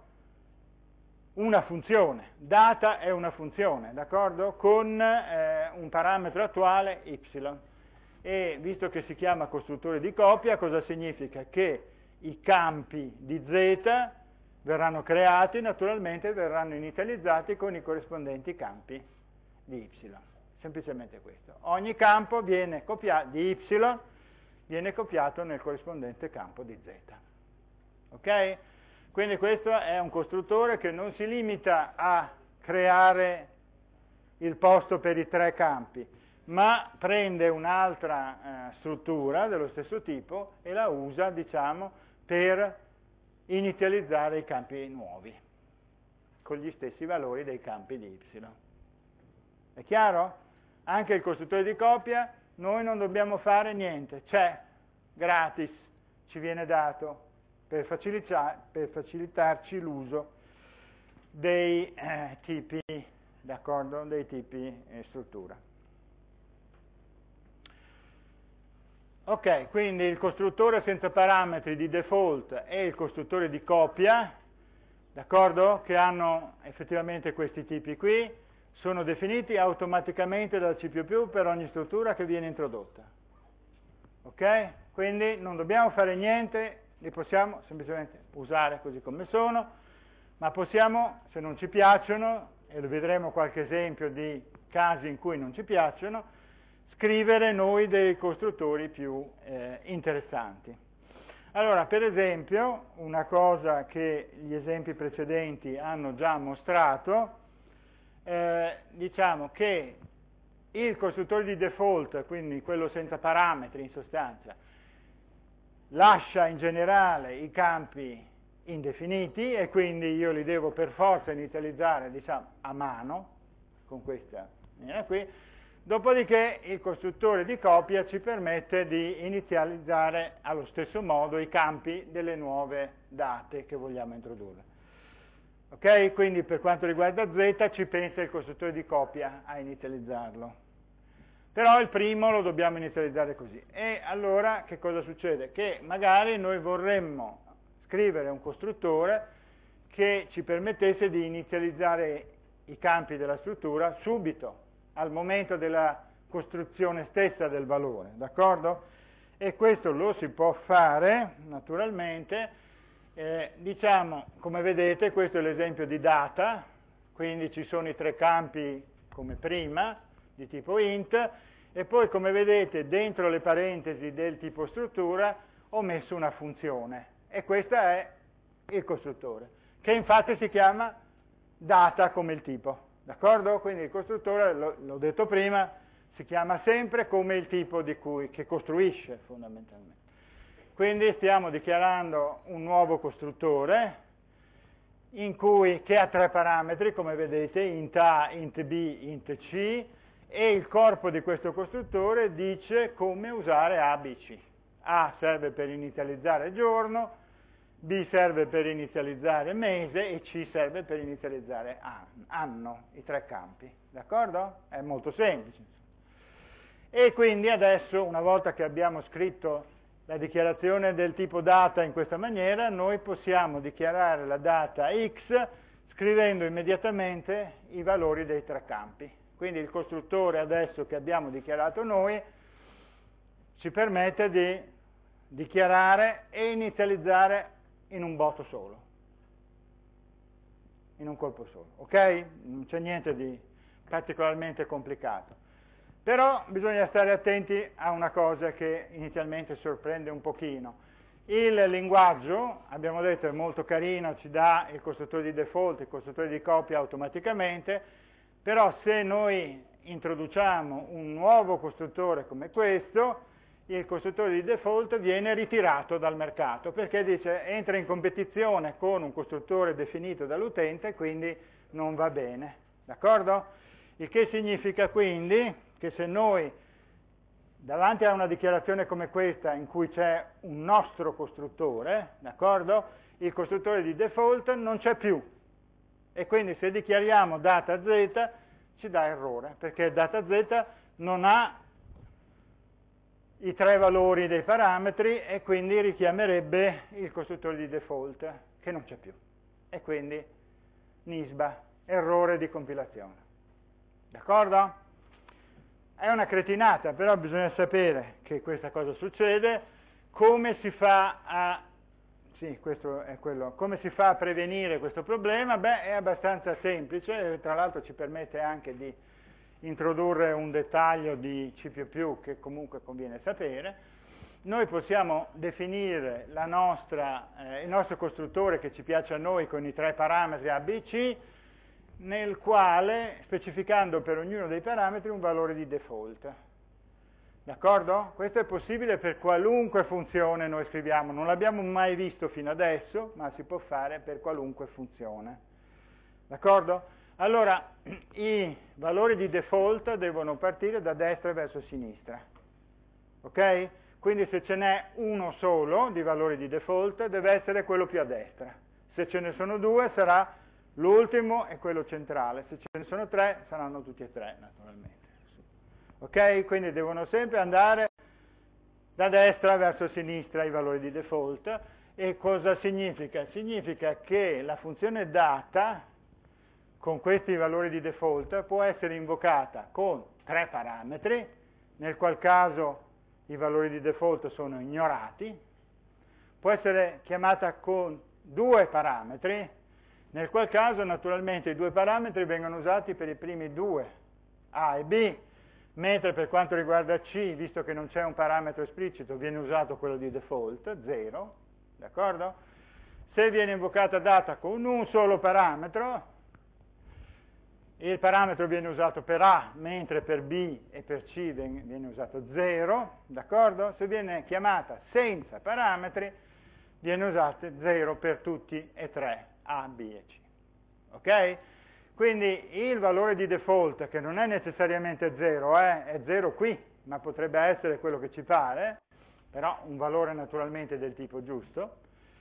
una funzione. Data è una funzione, d'accordo? Con eh, un parametro attuale y. E visto che si chiama costruttore di copia, cosa significa? Che i campi di z verranno creati, naturalmente verranno inizializzati con i corrispondenti campi di y. Semplicemente questo. Ogni campo viene copiato di y viene copiato nel corrispondente campo di z. Ok? Quindi questo è un costruttore che non si limita a creare il posto per i tre campi, ma prende un'altra eh, struttura dello stesso tipo e la usa, diciamo, per inizializzare i campi nuovi, con gli stessi valori dei campi di y. È chiaro? Anche il costruttore di copia noi non dobbiamo fare niente, c'è, gratis, ci viene dato per, facilita- per facilitarci l'uso dei eh, tipi, d'accordo, dei tipi eh, struttura. Ok, quindi il costruttore senza parametri di default e il costruttore di copia, d'accordo, che hanno effettivamente questi tipi qui, sono definiti automaticamente dal C più più per ogni struttura che viene introdotta. Ok? Quindi non dobbiamo fare niente, li possiamo semplicemente usare così come sono, ma possiamo, se non ci piacciono, e vedremo qualche esempio di casi in cui non ci piacciono, scrivere noi dei costruttori più eh, interessanti. Allora, per esempio, una cosa che gli esempi precedenti hanno già mostrato, eh, diciamo che il costruttore di default, quindi quello senza parametri in sostanza, lascia in generale i campi indefiniti e quindi io li devo per forza inizializzare, diciamo, a mano, con questa maniera qui. Dopodiché il costruttore di copia ci permette di inizializzare allo stesso modo i campi delle nuove date che vogliamo introdurre. Ok? Quindi per quanto riguarda Z ci pensa il costruttore di copia a inizializzarlo. Però il primo lo dobbiamo inizializzare così. E allora che cosa succede? Che magari noi vorremmo scrivere un costruttore che ci permettesse di inizializzare i campi della struttura subito, al momento della costruzione stessa del valore, d'accordo? E questo lo si può fare, naturalmente, eh, diciamo, come vedete, questo è l'esempio di data, quindi ci sono i tre campi come prima, di tipo int, e poi, come vedete, dentro le parentesi del tipo struttura ho messo una funzione, e questo è il costruttore, che infatti si chiama data come il tipo. D'accordo? Quindi il costruttore, l'ho detto prima, si chiama sempre come il tipo di cui, che costruisce fondamentalmente. Quindi stiamo dichiarando un nuovo costruttore in cui, che ha tre parametri, come vedete, int A, int B, int C, e il corpo di questo costruttore dice come usare A, B, C. A serve per inizializzare giorno, B serve per inizializzare mese e C serve per inizializzare anno, i tre campi, d'accordo? È molto semplice. E quindi adesso, una volta che abbiamo scritto la dichiarazione del tipo data in questa maniera, noi possiamo dichiarare la data X scrivendo immediatamente i valori dei tre campi. Quindi il costruttore adesso che abbiamo dichiarato noi ci permette di dichiarare e inizializzare in un botto solo, in un colpo solo, ok? Non c'è niente di particolarmente complicato. Però bisogna stare attenti a una cosa che inizialmente sorprende un pochino. Il linguaggio, abbiamo detto, è molto carino, ci dà il costruttore di default, il costruttore di copia automaticamente, però se noi introduciamo un nuovo costruttore come questo, il costruttore di default viene ritirato dal mercato, perché dice entra in competizione con un costruttore definito dall'utente, quindi non va bene, d'accordo? Il che significa quindi che se noi davanti a una dichiarazione come questa in cui c'è un nostro costruttore, d'accordo? Il costruttore di default non c'è più, e quindi se dichiariamo data Z ci dà errore, perché data Z non ha i tre valori dei parametri e quindi richiamerebbe il costruttore di default, che non c'è più. E quindi nisba, errore di compilazione. D'accordo? È una cretinata, però bisogna sapere che questa cosa succede. Come si fa a... Sì, questo è quello. Come si fa a prevenire questo problema? Beh, è abbastanza semplice, e tra l'altro ci permette anche di introdurre un dettaglio di C più più che comunque conviene sapere. Noi possiamo definire la nostra, eh, il nostro costruttore che ci piace a noi con i tre parametri A, B, C, nel quale, specificando per ognuno dei parametri un valore di default. D'accordo? Questo è possibile per qualunque funzione noi scriviamo, non l'abbiamo mai visto fino adesso, ma si può fare per qualunque funzione. D'accordo? Allora, i valori di default devono partire da destra verso sinistra, ok? Quindi se ce n'è uno solo di valori di default deve essere quello più a destra, se ce ne sono due sarà l'ultimo e quello centrale, se ce ne sono tre saranno tutti e tre naturalmente, ok? Quindi devono sempre andare da destra verso sinistra i valori di default. E cosa significa? Significa che la funzione data con questi valori di default può essere invocata con tre parametri, nel qual caso i valori di default sono ignorati, può essere chiamata con due parametri, nel qual caso naturalmente i due parametri vengono usati per i primi due, A e B, mentre per quanto riguarda C, visto che non c'è un parametro esplicito, viene usato quello di default, zero, d'accordo? Se viene invocata data con un solo parametro, il parametro viene usato per A, mentre per B e per C viene usato zero, d'accordo? Se viene chiamata senza parametri, viene usato zero per tutti e tre, A, B e C. Ok? Quindi il valore di default, che non è necessariamente zero, eh, è zero qui, ma potrebbe essere quello che ci pare, però un valore naturalmente del tipo giusto,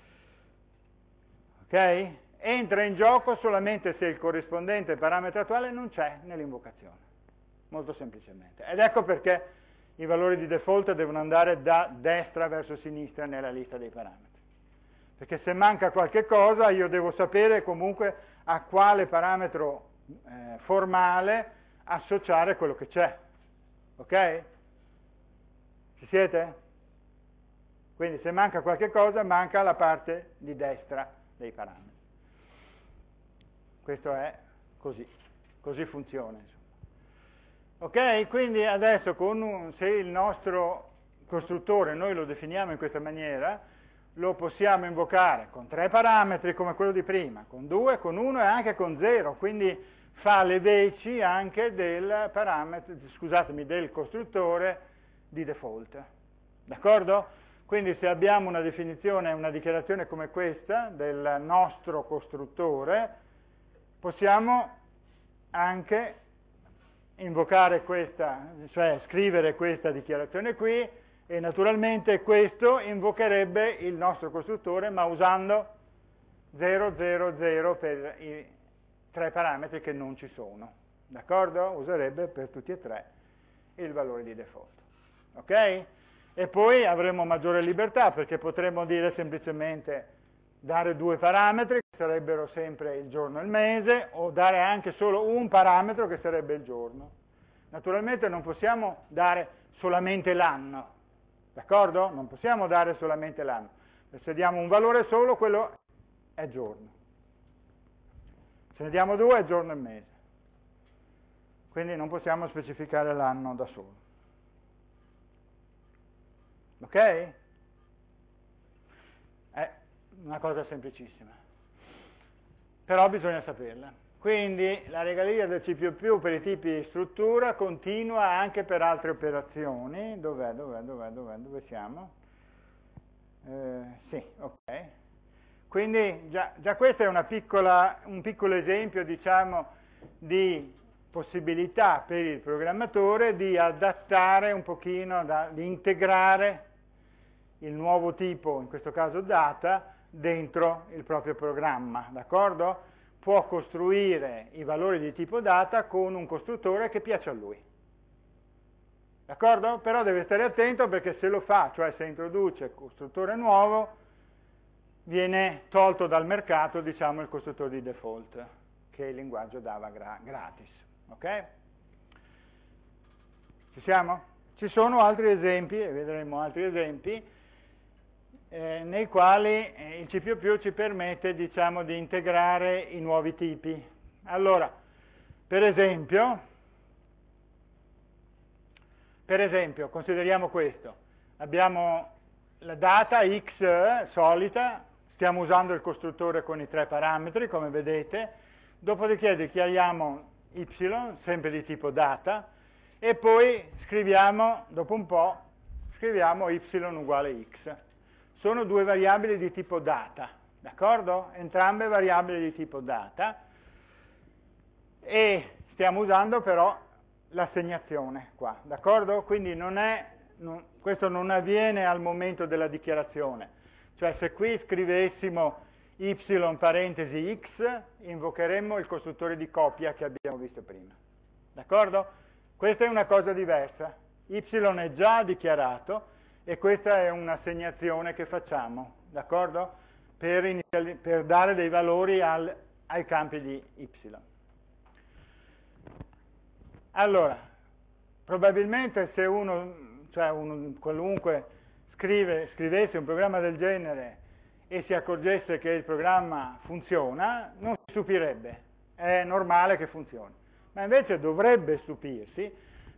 ok? Entra in gioco solamente se il corrispondente parametro attuale non c'è nell'invocazione, molto semplicemente. Ed ecco perché i valori di default devono andare da destra verso sinistra nella lista dei parametri. Perché se manca qualche cosa io devo sapere comunque a quale parametro eh, formale associare quello che c'è. Ok? Ci siete? Quindi se manca qualche cosa manca la parte di destra dei parametri. Questo è così, così funziona. Insomma. Ok, quindi adesso con un, se il nostro costruttore noi lo definiamo in questa maniera, lo possiamo invocare con tre parametri come quello di prima, con due, con uno e anche con zero, quindi fa le veci anche del parametro, scusatemi, del costruttore di default. D'accordo? Quindi se abbiamo una definizione, una dichiarazione come questa del nostro costruttore, possiamo anche invocare questa, cioè scrivere questa dichiarazione qui, e naturalmente questo invocherebbe il nostro costruttore, ma usando zero, zero, zero per i tre parametri che non ci sono. D'accordo? Userebbe per tutti e tre il valore di default. Ok? E poi avremo maggiore libertà, perché potremmo dire semplicemente dare due parametri, che sarebbero sempre il giorno e il mese, o dare anche solo un parametro, che sarebbe il giorno. Naturalmente non possiamo dare solamente l'anno, d'accordo? Non possiamo dare solamente l'anno. Se diamo un valore solo, quello è giorno. Se ne diamo due, è giorno e mese. Quindi non possiamo specificare l'anno da solo. Ok? È una cosa semplicissima. Però bisogna saperla. Quindi la regalia del C più più per i tipi di struttura continua anche per altre operazioni. Dov'è, dov'è, dov'è, dov'è, dove siamo? Eh, sì, ok. Quindi già, già questo è una piccola, un piccolo esempio, diciamo, di possibilità per il programmatore di adattare un pochino, da, di integrare il nuovo tipo, in questo caso data, dentro il proprio programma, d'accordo? Può costruire i valori di tipo data con un costruttore che piace a lui. D'accordo? Però deve stare attento, perché se lo fa, cioè se introduce il costruttore nuovo, viene tolto dal mercato, diciamo, il costruttore di default, che il linguaggio dava gra gratis. Ok? Ci siamo? Ci sono altri esempi, e vedremo altri esempi, Eh, nei quali eh, il C più più ci permette, diciamo, di integrare i nuovi tipi. Allora, per esempio, per esempio, consideriamo questo. Abbiamo la data x solita, stiamo usando il costruttore con i tre parametri, come vedete, dopodiché dichiariamo y, sempre di tipo data, e poi scriviamo, dopo un po', scriviamo y uguale x. Sono due variabili di tipo data, d'accordo? Entrambe variabili di tipo data, e stiamo usando però l'assegnazione qua, d'accordo? Quindi non è, non, questo non avviene al momento della dichiarazione, cioè se qui scrivessimo y parentesi x, invocheremmo il costruttore di coppia che abbiamo visto prima, d'accordo? Questa è una cosa diversa, y è già dichiarato, e questa è un'assegnazione che facciamo, d'accordo? Per, per dare dei valori al, ai campi di y. Allora, probabilmente se uno, cioè uno qualunque scrive, scrivesse un programma del genere e si accorgesse che il programma funziona, non si stupirebbe, è normale che funzioni. Ma invece dovrebbe stupirsi,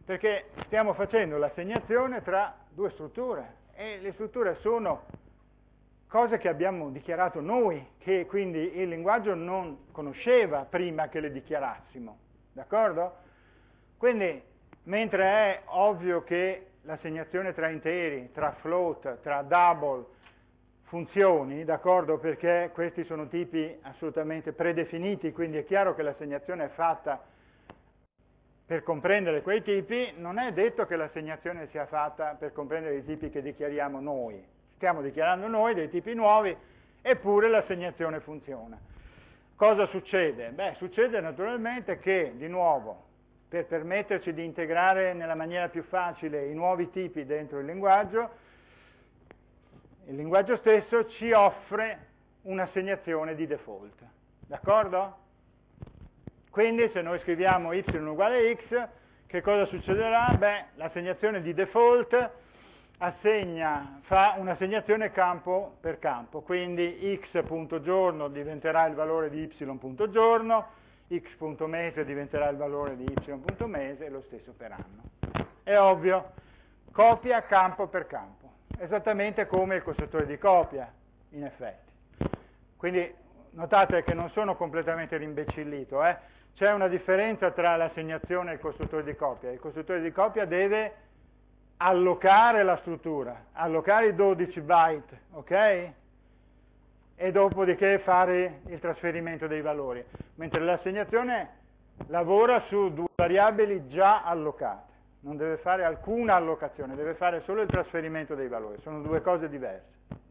perché stiamo facendo l'assegnazione tra due strutture e le strutture sono cose che abbiamo dichiarato noi, che quindi il linguaggio non conosceva prima che le dichiarassimo, d'accordo? Quindi, mentre è ovvio che l'assegnazione tra interi, tra float, tra double funzioni, d'accordo? Perché questi sono tipi assolutamente predefiniti, quindi è chiaro che l'assegnazione è fatta per comprendere quei tipi, non è detto che l'assegnazione sia fatta per comprendere i tipi che dichiariamo noi. Stiamo dichiarando noi dei tipi nuovi, eppure l'assegnazione funziona. Cosa succede? Beh, succede naturalmente che, di nuovo, per permetterci di integrare nella maniera più facile i nuovi tipi dentro il linguaggio, il linguaggio stesso ci offre un'assegnazione di default, d'accordo? Quindi se noi scriviamo y uguale x, che cosa succederà? Beh, l'assegnazione di default assegna, fa un'assegnazione campo per campo, quindi x.giorno diventerà il valore di y.giorno, x.mese diventerà il valore di y.mese e lo stesso per anno. È ovvio, copia campo per campo, esattamente come il costruttore di copia, in effetti. Quindi notate che non sono completamente rimbecillito, eh? C'è una differenza tra l'assegnazione e il costruttore di copia. Il costruttore di copia deve allocare la struttura, allocare i dodici byte, ok? E dopodiché fare il trasferimento dei valori, mentre l'assegnazione lavora su due variabili già allocate, non deve fare alcuna allocazione, deve fare solo il trasferimento dei valori, sono due cose diverse.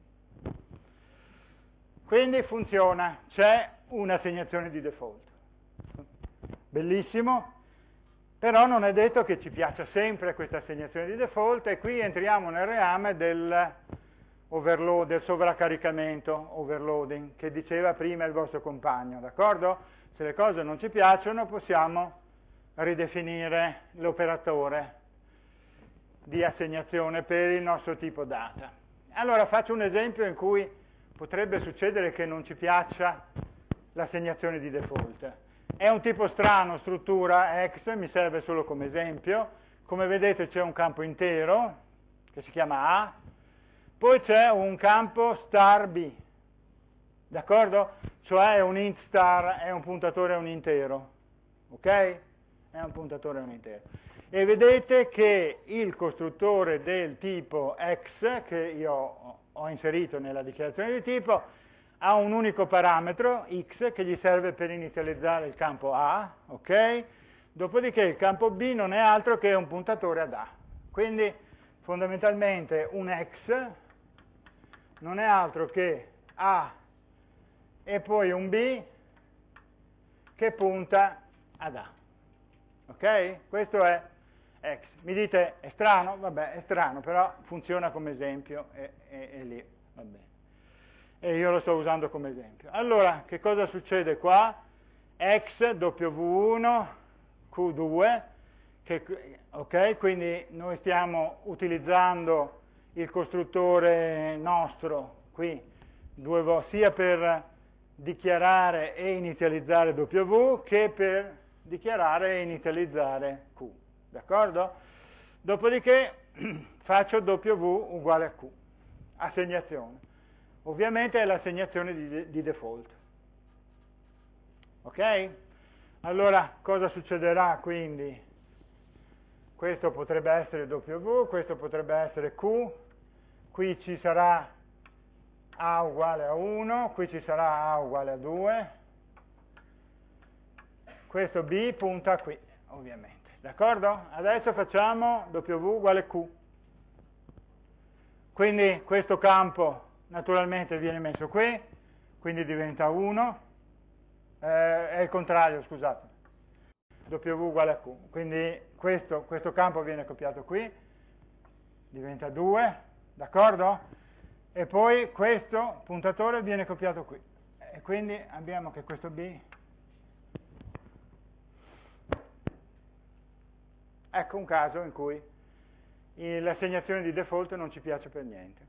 Quindi funziona, c'è un'assegnazione di default. Bellissimo, però non è detto che ci piaccia sempre questa assegnazione di default e qui entriamo nel reame del overload, del sovraccaricamento, overloading, che diceva prima il vostro compagno, d'accordo? Se le cose non ci piacciono possiamo ridefinire l'operatore di assegnazione per il nostro tipo data. Allora faccio un esempio in cui potrebbe succedere che non ci piaccia l'assegnazione di default. È un tipo strano, struttura X, mi serve solo come esempio. Come vedete c'è un campo intero, che si chiama A, poi c'è un campo star B, d'accordo? Cioè è un int star, è un puntatore a un intero, ok? È un puntatore a un intero. E vedete che il costruttore del tipo X, che io ho inserito nella dichiarazione di tipo, ha un unico parametro, x, che gli serve per inizializzare il campo A, ok? Dopodiché il campo B non è altro che un puntatore ad A. Quindi fondamentalmente un x non è altro che A e poi un B che punta ad A. Ok? Questo è x. Mi dite, è strano? Vabbè, è strano, però funziona come esempio e, e, e lì, va bene. E io lo sto usando come esempio. Allora, che cosa succede qua? X, W uno, Q due, che, ok? Quindi noi stiamo utilizzando il costruttore nostro qui, due, sia per dichiarare e inizializzare W che per dichiarare e inizializzare Q, d'accordo? Dopodiché faccio W uguale a Q, assegnazione. Ovviamente è l'assegnazione di, di default. Ok? Allora, cosa succederà quindi? Questo potrebbe essere W, questo potrebbe essere Q, qui ci sarà A uguale a uno, qui ci sarà A uguale a due, questo B punta qui, ovviamente. D'accordo? Adesso facciamo W uguale Q. Quindi questo campo naturalmente viene messo qui, quindi diventa uno, eh, è il contrario, scusate, W uguale a Q, quindi questo, questo campo viene copiato qui, diventa due, d'accordo? E poi questo puntatore viene copiato qui, e quindi abbiamo che questo B, ecco un caso in cui l'assegnazione di default non ci piace per niente.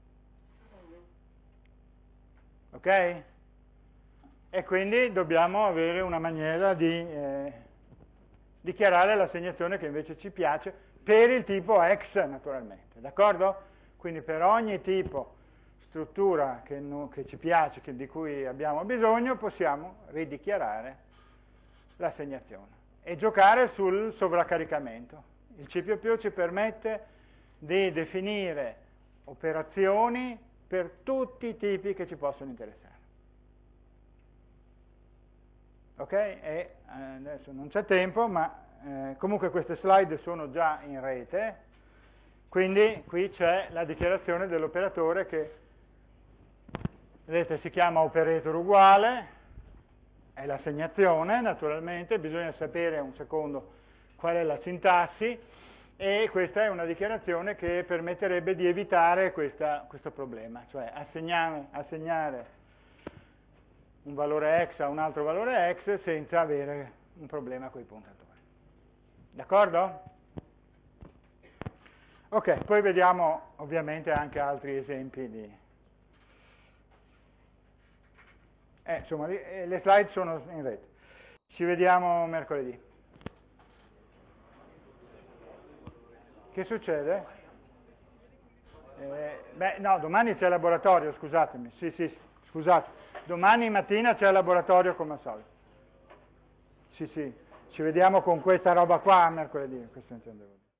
Ok? E quindi dobbiamo avere una maniera di, eh, dichiarare l'assegnazione che invece ci piace per il tipo X naturalmente, d'accordo? Quindi per ogni tipo struttura che, no, che ci piace, che, di cui abbiamo bisogno, possiamo ridichiarare l'assegnazione e giocare sul sovraccaricamento. Il C più più ci permette di definire operazioni per tutti i tipi che ci possono interessare. Ok? E adesso non c'è tempo, ma eh, comunque queste slide sono già in rete, quindi qui c'è la dichiarazione dell'operatore che, vedete, si chiama operator uguale, è l'assegnazione naturalmente, bisogna sapere un secondo qual è la sintassi, e questa è una dichiarazione che permetterebbe di evitare questa, questo problema, cioè assegnare, assegnare un valore X a un altro valore X senza avere un problema con i puntatori. D'accordo? Ok, poi vediamo ovviamente anche altri esempi di... Eh, insomma, le slide sono in rete. Ci vediamo mercoledì. Che succede? Eh, beh, no, domani c'è il laboratorio, scusatemi. Sì, sì, scusate. Domani mattina c'è il laboratorio come al solito. Sì, sì, ci vediamo con questa roba qua mercoledì, questo intendevo dire.